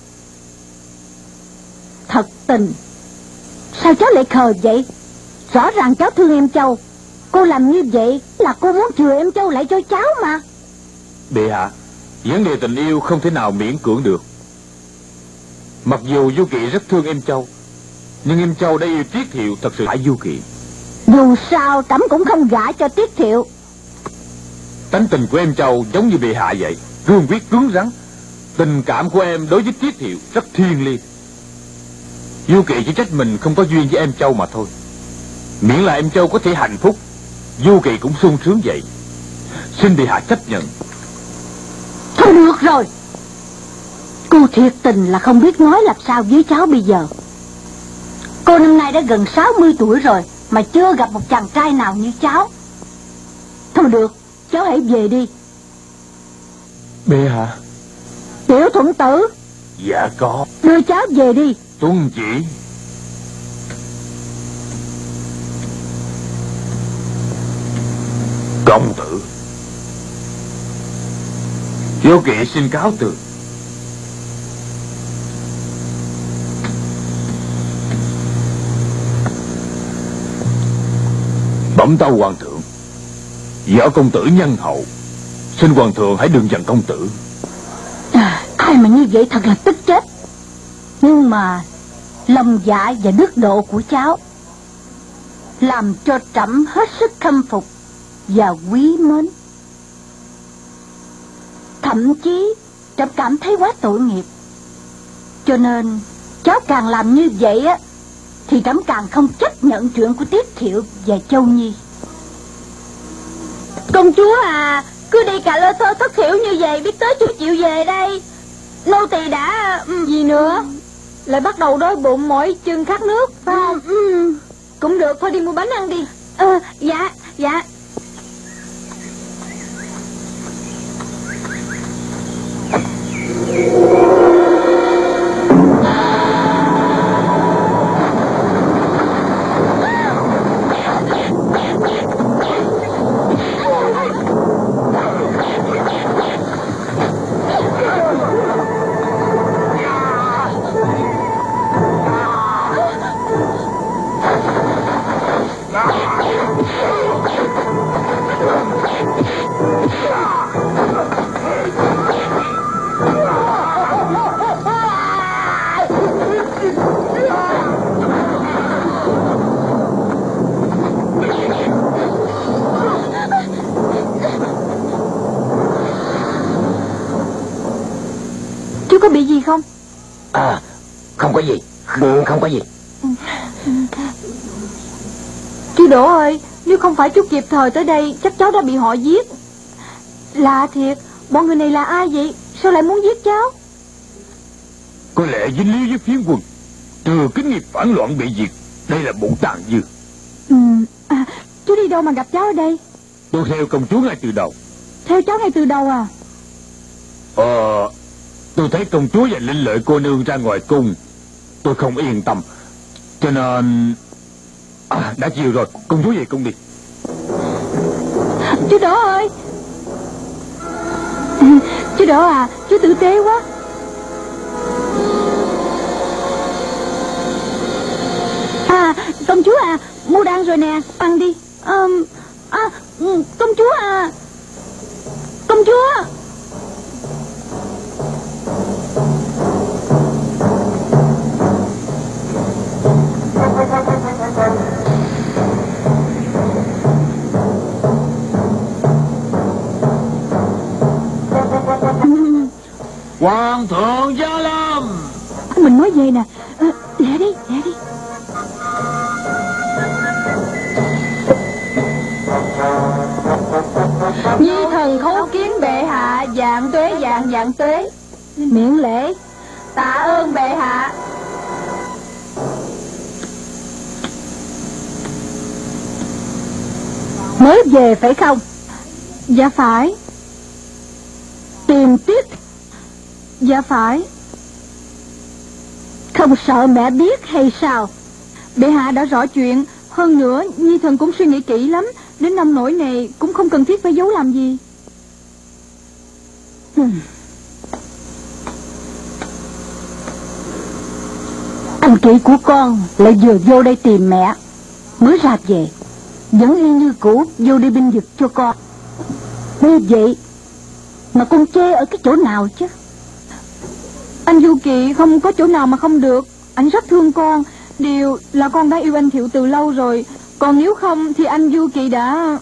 Thật tình. Sao cháu lại khờ vậy? Rõ ràng cháu thương em Châu. Cô làm như vậy là cô muốn chừa em Châu lại cho cháu mà. Bệ hạ, vấn đề tình yêu không thể nào miễn cưỡng được. Mặc dù Vô Kỵ rất thương em Châu, nhưng em Châu đã yêu Tiết Thiệu thật sự phải Vô Kỵ. Dù sao trẫm cũng không gả cho Tiết Thiệu. Tánh tình của em Châu giống như bệ hạ vậy, cương quyết cứng rắn. Tình cảm của em đối với Tiết Thiệu rất thiêng liêng. Vô Kỵ chỉ trách mình không có duyên với em Châu mà thôi. Miễn là em Châu có thể hạnh phúc, Vô Kỵ cũng sung sướng vậy. Xin bệ hạ chấp nhận. Thôi được rồi. Cô thiệt tình là không biết nói làm sao với cháu bây giờ. Cô năm nay đã gần sáu mươi tuổi rồi mà chưa gặp một chàng trai nào như cháu. Thôi được, cháu hãy về đi. Bệ hạ. Tiểu Thuận Tử. Dạ có. Đưa cháu về đi. Tuân chỉ. Công tử. Vô Kỵ xin cáo từ. Bẩm tâu hoàng thượng, võ công tử nhân hậu, xin hoàng thượng hãy đừng giận công tử. À, ai mà như vậy thật là tức chết. Nhưng mà lòng dạ và đức độ của cháu làm cho trẫm hết sức khâm phục và quý mến. Thậm chí trẫm cảm thấy quá tội nghiệp. Cho nên cháu càng làm như vậy á thì trẫm càng không chấp nhận chuyện của Tiết Thiệu và Châu Nhi. Công chúa à, cứ đi cà lơ thơ thất thiểu như vậy, biết tới chưa chịu về đây. Nô tỳ đã... Gì nữa? Lại bắt đầu đói bụng mỏi chân khát nước phải không? Ừ, ừ. Cũng được, thôi đi mua bánh ăn đi. Ờ, dạ, dạ. Chú có bị gì không? À, không có gì. Không có gì. Chú Đỗ ơi, nếu không phải chú kịp thời tới đây chắc cháu đã bị họ giết. Lạ thiệt, bọn người này là ai vậy? Sao lại muốn giết cháu? Có lẽ dính líu với phiến quân. Trừ Kính Nghiệp phản loạn bị diệt, đây là bộ tàn dư. Ừ, à, chú đi đâu mà gặp cháu ở đây? Tôi theo công chúa ngay từ đầu. Theo cháu ngay từ đầu à? Ờ, tôi thấy công chúa và Linh Lợi cô nương ra ngoài cung, tôi không yên tâm, cho nên... À, đã chiều rồi, công chúa về cung đi. Chú Đỗ ơi. Chú Đỗ à, chú tử tế quá. À, Công chúa à, mua đan rồi nè, ăn đi. à, à, Công chúa à, công chúa. Hoàng thượng Gia Lâm. Mình nói về nè. à, Lẹ đi, lẹ đi. Nhi thần khấu kiến bệ hạ, vạn tuế vạn vạn tuế. Miễn lễ. Tạ ơn bệ hạ. Mới về phải không? Dạ phải. Tìm tiết. Dạ phải. Không sợ mẹ biết hay sao? Bệ hạ đã rõ chuyện. Hơn nữa Nhi thần cũng suy nghĩ kỹ lắm. Đến năm nỗi này cũng không cần thiết phải giấu làm gì. hmm. Anh chị của con lại vừa vô đây tìm mẹ, mới ra về vẫn y như cũ vô đi binh vực cho con. Như vậy mà con chê ở cái chỗ nào chứ? Anh Du Kỵ không có chỗ nào mà không được. Anh rất thương con. Điều là con đã yêu anh Thiệu từ lâu rồi. Còn nếu không thì anh Du Kỵ đã...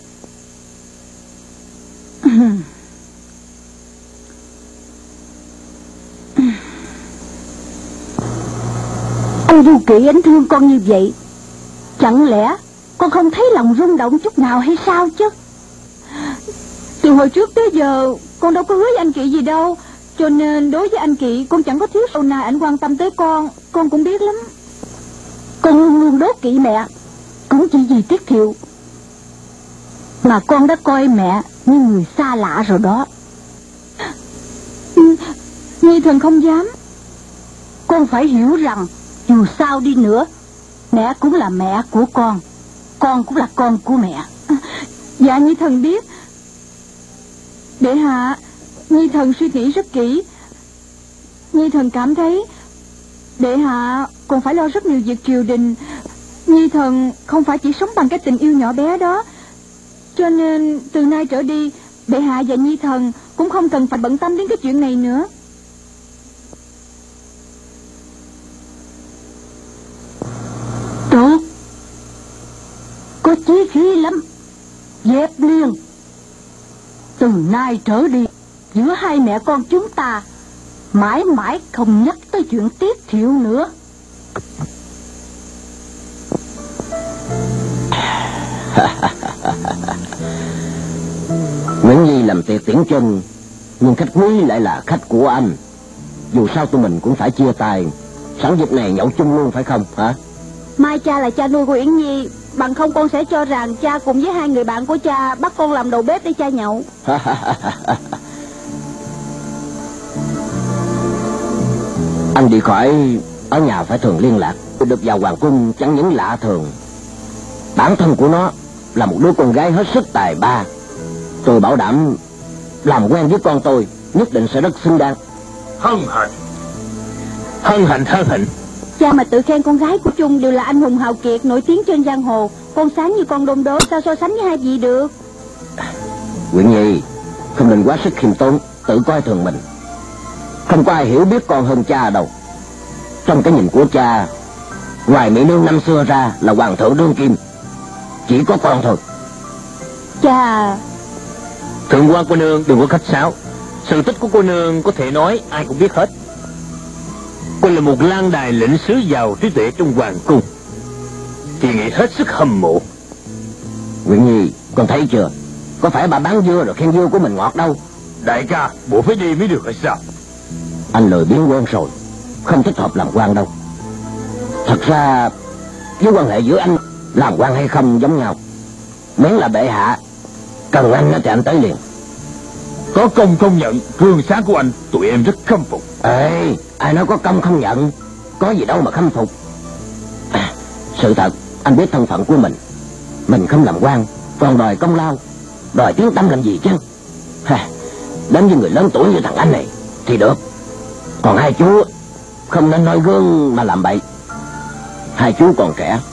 Anh Du Kỵ anh thương con như vậy, chẳng lẽ con không thấy lòng rung động chút nào hay sao chứ? Từ hồi trước tới giờ con đâu có hứa với anh Kỵ gì đâu. Cho nên đối với anh Kỵ con chẳng có thiếu sau này anh quan tâm tới con. Con cũng biết lắm. Con luôn luôn đố kỵ mẹ, cũng chỉ vì Tiết Thiệu mà con đã coi mẹ như người xa lạ rồi đó. Nhi thần không dám. Con phải hiểu rằng dù sao đi nữa, mẹ cũng là mẹ của con, con cũng là con của mẹ. Dạ Nhi thần biết. Bệ hạ, Nhi thần suy nghĩ rất kỹ. Nhi thần cảm thấy bệ hạ còn phải lo rất nhiều việc triều đình. Nhi thần không phải chỉ sống bằng cái tình yêu nhỏ bé đó. Cho nên từ nay trở đi, bệ hạ và Nhi thần cũng không cần phải bận tâm đến cái chuyện này nữa. Tốt, có chí khí lắm. Dẹp liền. Từ nay trở đi, giữa hai mẹ con chúng ta mãi mãi không nhắc tới chuyện Tiết Thiệu nữa. Nguyễn Nhi làm tiệc tiễn chân, nhưng khách quý lại là khách của anh. Dù sao tụi mình cũng phải chia tay. Sẵn dịp này nhậu chung luôn phải không hả? Mai cha là cha nuôi của Yến Nhi, bằng không con sẽ cho rằng cha cùng với hai người bạn của cha bắt con làm đầu bếp để cha nhậu. Anh đi khỏi ở nhà phải thường liên lạc. Được vào hoàng cung chẳng những lạ thường, bản thân của nó là một đứa con gái hết sức tài ba. Tôi bảo đảm làm quen với con tôi nhất định sẽ rất xứng đáng. Hân hạnh. Hân hạnh hân hạnh. Cha mà tự khen con gái của Trung đều là anh hùng hào kiệt nổi tiếng trên giang hồ. Con sáng như con đôn đố, sao so sánh với hai vị được? Nguyễn Nhi, không nên quá sức khiêm tốn, tự coi thường mình. Không có ai hiểu biết con hơn cha đâu. Trong cái nhìn của cha, ngoài mỹ nương năm xưa ra là hoàng thượng đương kim, chỉ có con thôi. Cha... Thượng quan cô nương đừng có khách sáo. Sự tích của cô nương có thể nói ai cũng biết hết. Cô là một lang đài lĩnh sứ giàu trí tuệ trong hoàng cung, thì nghĩ hết sức hâm mộ. Nguyễn Nhi, con thấy chưa? Có phải bà bán dưa rồi khen dưa của mình ngọt đâu. Đại ca, bộ phải đi mới được hay sao? Anh lười biếng quen rồi, không thích hợp làm quan đâu. Thật ra mối quan hệ giữa anh làm quan hay không giống nhau. Miễn là bệ hạ cần anh thì anh tới liền. Có công không nhận, gương sáng của anh tụi em rất khâm phục. Ê, ai nói có công không nhận, có gì đâu mà khâm phục. À, sự thật anh biết thân phận của mình. Mình không làm quan, còn đòi công lao, đòi tiếng tăm làm gì chứ? Ha, đến với người lớn tuổi như thằng anh này thì được. Còn hai chú không nên nói gương mà làm bậy. Hai chú còn trẻ,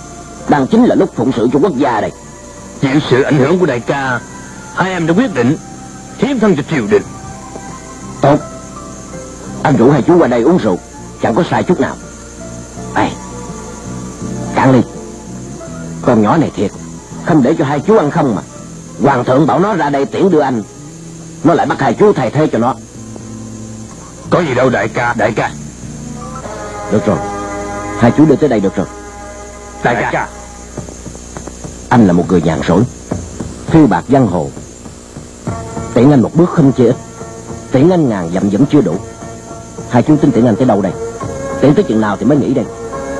đang chính là lúc phụng sự cho quốc gia đây. Chịu sự ảnh hưởng của đại ca, hai em đã quyết định hiến thân cho triều đình. Tốt, anh rủ hai chú qua đây uống rượu, chẳng có sai chút nào. Ê, cạn ly. Con nhỏ này thiệt, không để cho hai chú ăn không mà. Hoàng thượng bảo nó ra đây tiễn đưa anh, nó lại bắt hai chú thay thế cho nó. Có gì đâu đại ca, đại ca. Được rồi, hai chú đưa tới đây được rồi. Đại, đại ca. ca Anh là một người nhàn rỗi, phiêu bạc giang hồ. Tiễn anh một bước không chê ít, tiễn anh ngàn dặm vẫn chưa đủ. Hai chú tính tiễn anh tới đâu đây? Tiễn tới chừng nào thì mới nghỉ đây?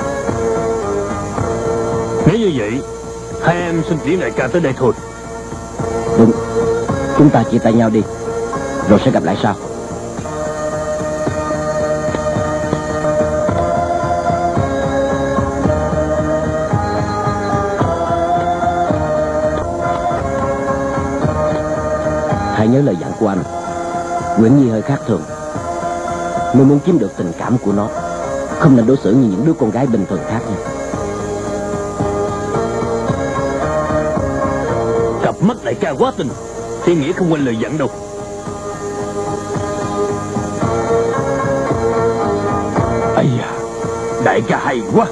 Nếu như vậy, hai em xin tiễn đại ca tới đây thôi. Đúng, chúng ta chia tay nhau đi, rồi sẽ gặp lại sau. Hãy nhớ lời dặn của anh. Nguyễn Nhi hơi khác thường. Nếu muốn chiếm được tình cảm của nó, không nên đối xử như những đứa con gái bình thường khác nha. Cặp mắt đại ca quá tình, Thiên Nghĩa không quên lời dặn đâu. Ây da, đại ca hay quá.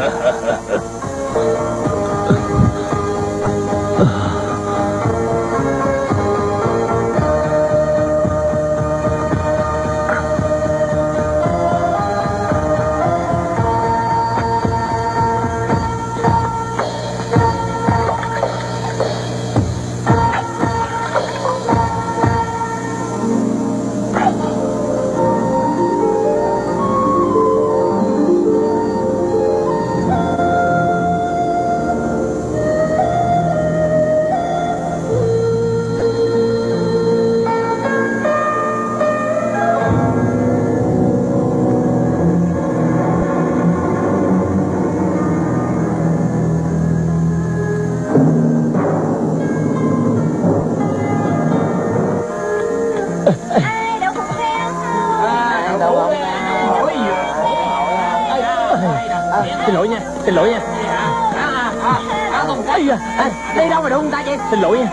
Xin lỗi nha, xin lỗi nha. Ây da, đi đâu mà đụng ta vậy? Xin lỗi nha.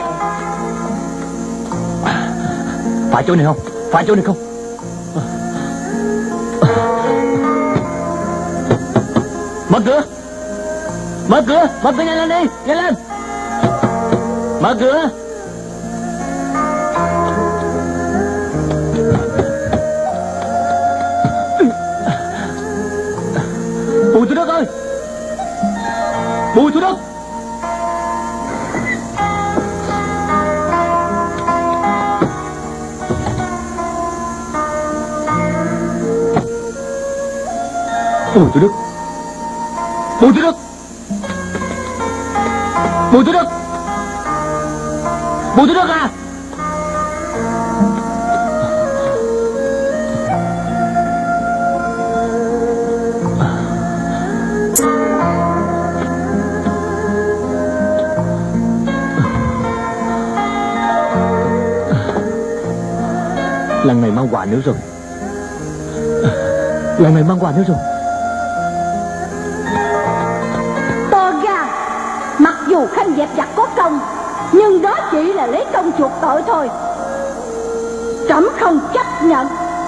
Phải chỗ này không? Phải chỗ này không? Mở cửa, mở cửa, mở cửa nhanh lên đi, nhanh lên. Mở cửa. Bùi Thủ Đức ơi, Bùi Thủ Đức. Bùi Thủ Đức, Bùi Thủ Đức, Bùi Thủ Đức, Bùi Thủ Đức à. Lần này mang quà nữa rồi. Lần này mang quà nữa rồi. To gan, mặc dù khanh dẹp giặc có công, nhưng đó chỉ là lấy công chuộc tội thôi. Trẫm không chấp nhận.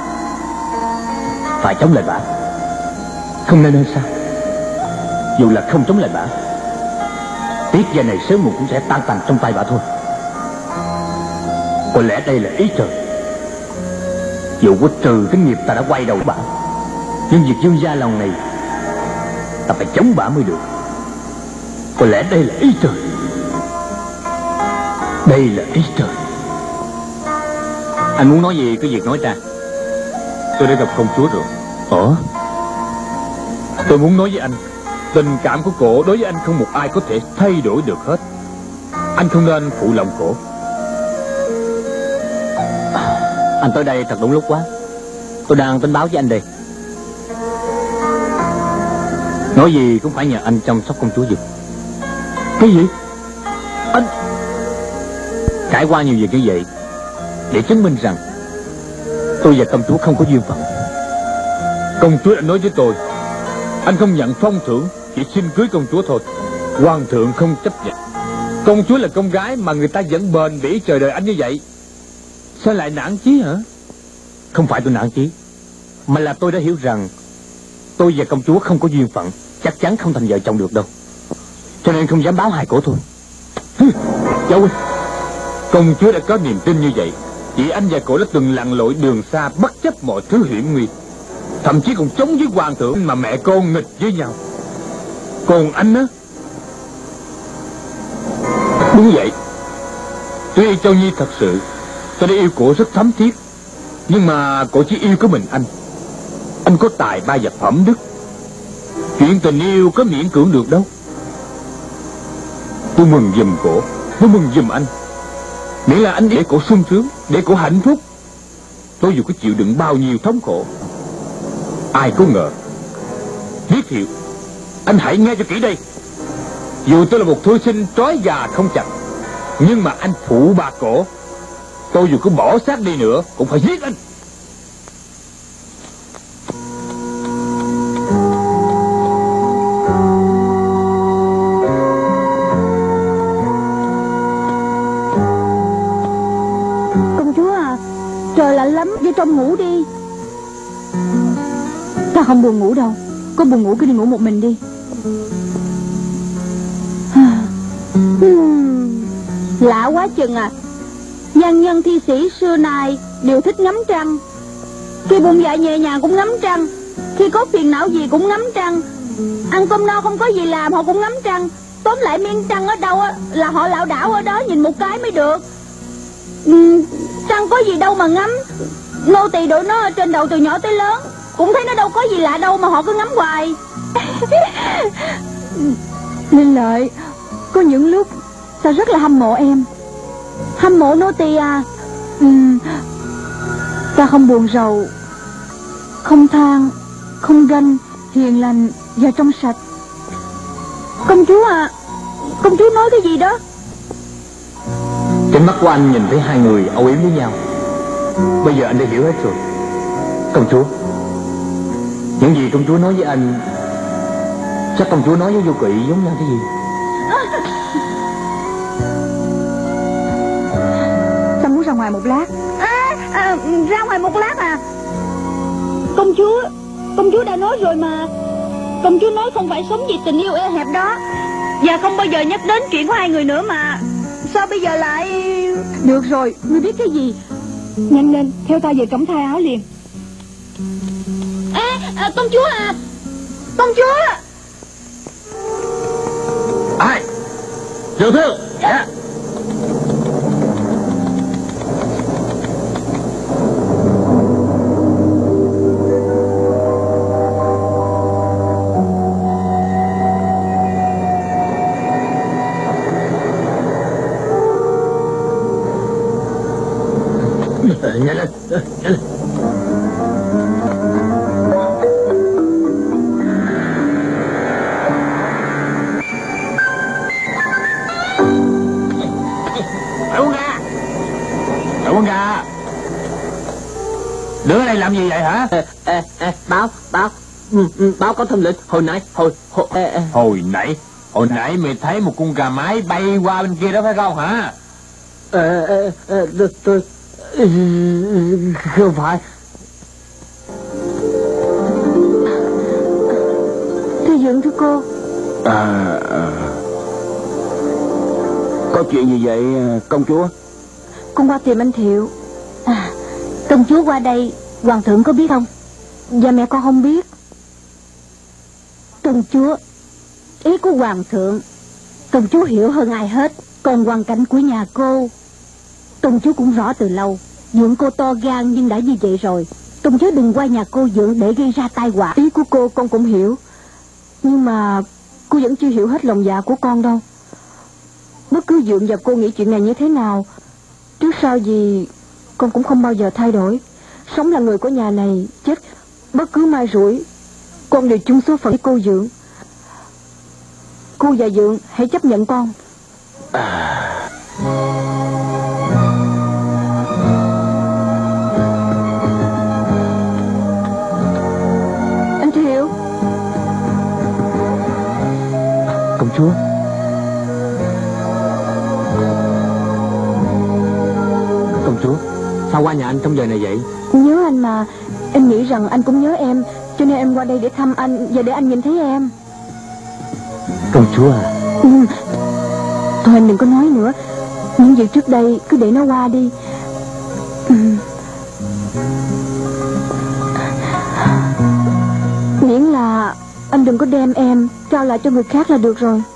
Phải chống lại bà, không nên hay sao? Dù là không chống lại bà, tiết gia này sớm muộn cũng sẽ tan tành trong tay bà thôi. Có lẽ đây là ý trời. Dù có trừ cái nghiệp ta đã quay đầu bà, nhưng việc dương gia lòng này ta phải chống bà mới được. Có lẽ đây là ý trời. Đây là ý trời. Anh muốn nói gì cứ việc nói ra. Tôi đã gặp công chúa rồi. Ủa? Tôi muốn nói với anh, tình cảm của cổ đối với anh không một ai có thể thay đổi được hết. Anh không nên phụ lòng cổ. Anh tới đây thật đúng lúc quá. Tôi đang tính báo với anh đây. Nói gì cũng phải nhờ anh chăm sóc công chúa giùm. Cái gì? Anh trải qua nhiều việc như vậy để chứng minh rằng tôi và công chúa không có duyên phận. Công chúa đã nói với tôi, anh không nhận phong thưởng, chỉ xin cưới công chúa thôi. Hoàng thượng không chấp nhận. Công chúa là con gái mà người ta vẫn bền bỉ chờ đợi anh như vậy, sao lại nản chí hả? Không phải tôi nản chí, mà là tôi đã hiểu rằng tôi và công chúa không có duyên phận, chắc chắn không thành vợ chồng được đâu. Cho nên không dám báo hài cổ thôi. Cháu ơi, công chúa đã có niềm tin như vậy, chị anh và cổ đã từng lặn lội đường xa bất chấp mọi thứ hiểm nguy, thậm chí còn chống với hoàng thượng mà mẹ con nghịch với nhau. Còn anh á, đúng vậy, tuy Châu Nhi thật sự tôi đã yêu cổ rất thấm thiết, nhưng mà cổ chỉ yêu có mình anh. Anh có tài ba và phẩm đức, chuyện tình yêu có miễn cưỡng được đâu. Tôi mừng giùm cổ, tôi mừng giùm anh, miễn là anh để cổ sung sướng, để cổ hạnh phúc. Tôi dù có chịu đựng bao nhiêu thống khổ. Ai có ngờ, Viết Thiệu, anh hãy nghe cho kỹ đây. Dù tôi là một thư sinh trói gà không chặt, nhưng mà anh phụ bạc cổ. Tôi dù có bỏ xác đi nữa cũng phải giết anh. Công chúa à, trời lạnh lắm, vô trong ngủ đi. Ta không buồn ngủ đâu, có buồn ngủ cứ đi ngủ một mình đi. Lạ quá chừng à. Nhân nhân thi sĩ xưa nay đều thích ngắm trăng. Khi buồn dạ nhẹ nhàng cũng ngắm trăng, khi có phiền não gì cũng ngắm trăng. Ăn cơm no không có gì làm họ cũng ngắm trăng. Tóm lại miếng trăng ở đâu á là họ lảo đảo ở đó nhìn một cái mới được. ừ, Trăng có gì đâu mà ngắm. Nô tỳ đội nó ở trên đầu từ nhỏ tới lớn, cũng thấy nó đâu có gì lạ đâu mà họ cứ ngắm hoài. Linh Lợi, có những lúc ta rất là hâm mộ em. Hâm mộ nô tỳ à? ừ, Ta không buồn rầu, không than, không ganh, hiền lành và trong sạch. Công chúa à, công chúa nói cái gì đó? Trên mắt của anh nhìn thấy hai người âu yếm với nhau. Bây giờ anh đã hiểu hết rồi. Công chúa, những gì công chúa nói với anh, chắc công chúa nói với Vô Kỵ giống nhau cái gì? Ta muốn ra ngoài một lát. À, à, ra ngoài một lát à? Công chúa, công chúa đã nói rồi mà. Công chúa nói không phải sống vì tình yêu eo hẹp đó, và không bao giờ nhắc đến chuyện của hai người nữa mà. Sao bây giờ lại... Được rồi, ngươi biết cái gì? Nhanh lên, theo ta về trống thay áo liền. À, à, công chúa à, công chúa. Ai? Tiểu thư. Dạ. Nhanh lên, nhanh lên. Đại quân gà, đại quân gà, đứng ở đây làm gì vậy hả? Ê, ê, ê, báo, báo, ừ, ừ, báo có thông lệnh. Hồi nãy, hồi, hồi, ê, ê. Hồi nãy, hồi nãy mày thấy một con gà mái bay qua bên kia đó phải không hả? Ê, ê, ê, tôi, tôi, không phải. Thưa dưỡng thưa cô. À, à, có chuyện gì vậy công chúa? Con qua tìm anh Thiệu. À, công chúa qua đây, hoàng thượng có biết không? Dạ mẹ con không biết. Công chúa, ý của hoàng thượng công chúa hiểu hơn ai hết. Còn hoàn cảnh của nhà cô công chúa cũng rõ từ lâu. Dưỡng cô to gan nhưng đã như vậy rồi, công chúa đừng qua nhà cô dưỡng để gây ra tai họa. Ý của cô con cũng hiểu, nhưng mà cô vẫn chưa hiểu hết lòng dạ của con đâu. Bất cứ Dượng và cô nghĩ chuyện này như thế nào, trước sau gì con cũng không bao giờ thay đổi. Sống là người của nhà này, chết bất cứ mai rủi con đều chung số phận với cô Dượng. Cô và Dượng hãy chấp nhận con. À... Anh Thiệu. Công chúa, Sao qua nhà anh trong giờ này vậy? Nhớ anh mà. Em nghĩ rằng anh cũng nhớ em, cho nên em qua đây để thăm anh và để anh nhìn thấy em. Công chúa à? Ừ. Thôi anh đừng có nói nữa. Những việc trước đây cứ để nó qua đi. Ừ. Miễn là anh đừng có đem em trao lại cho người khác là được rồi.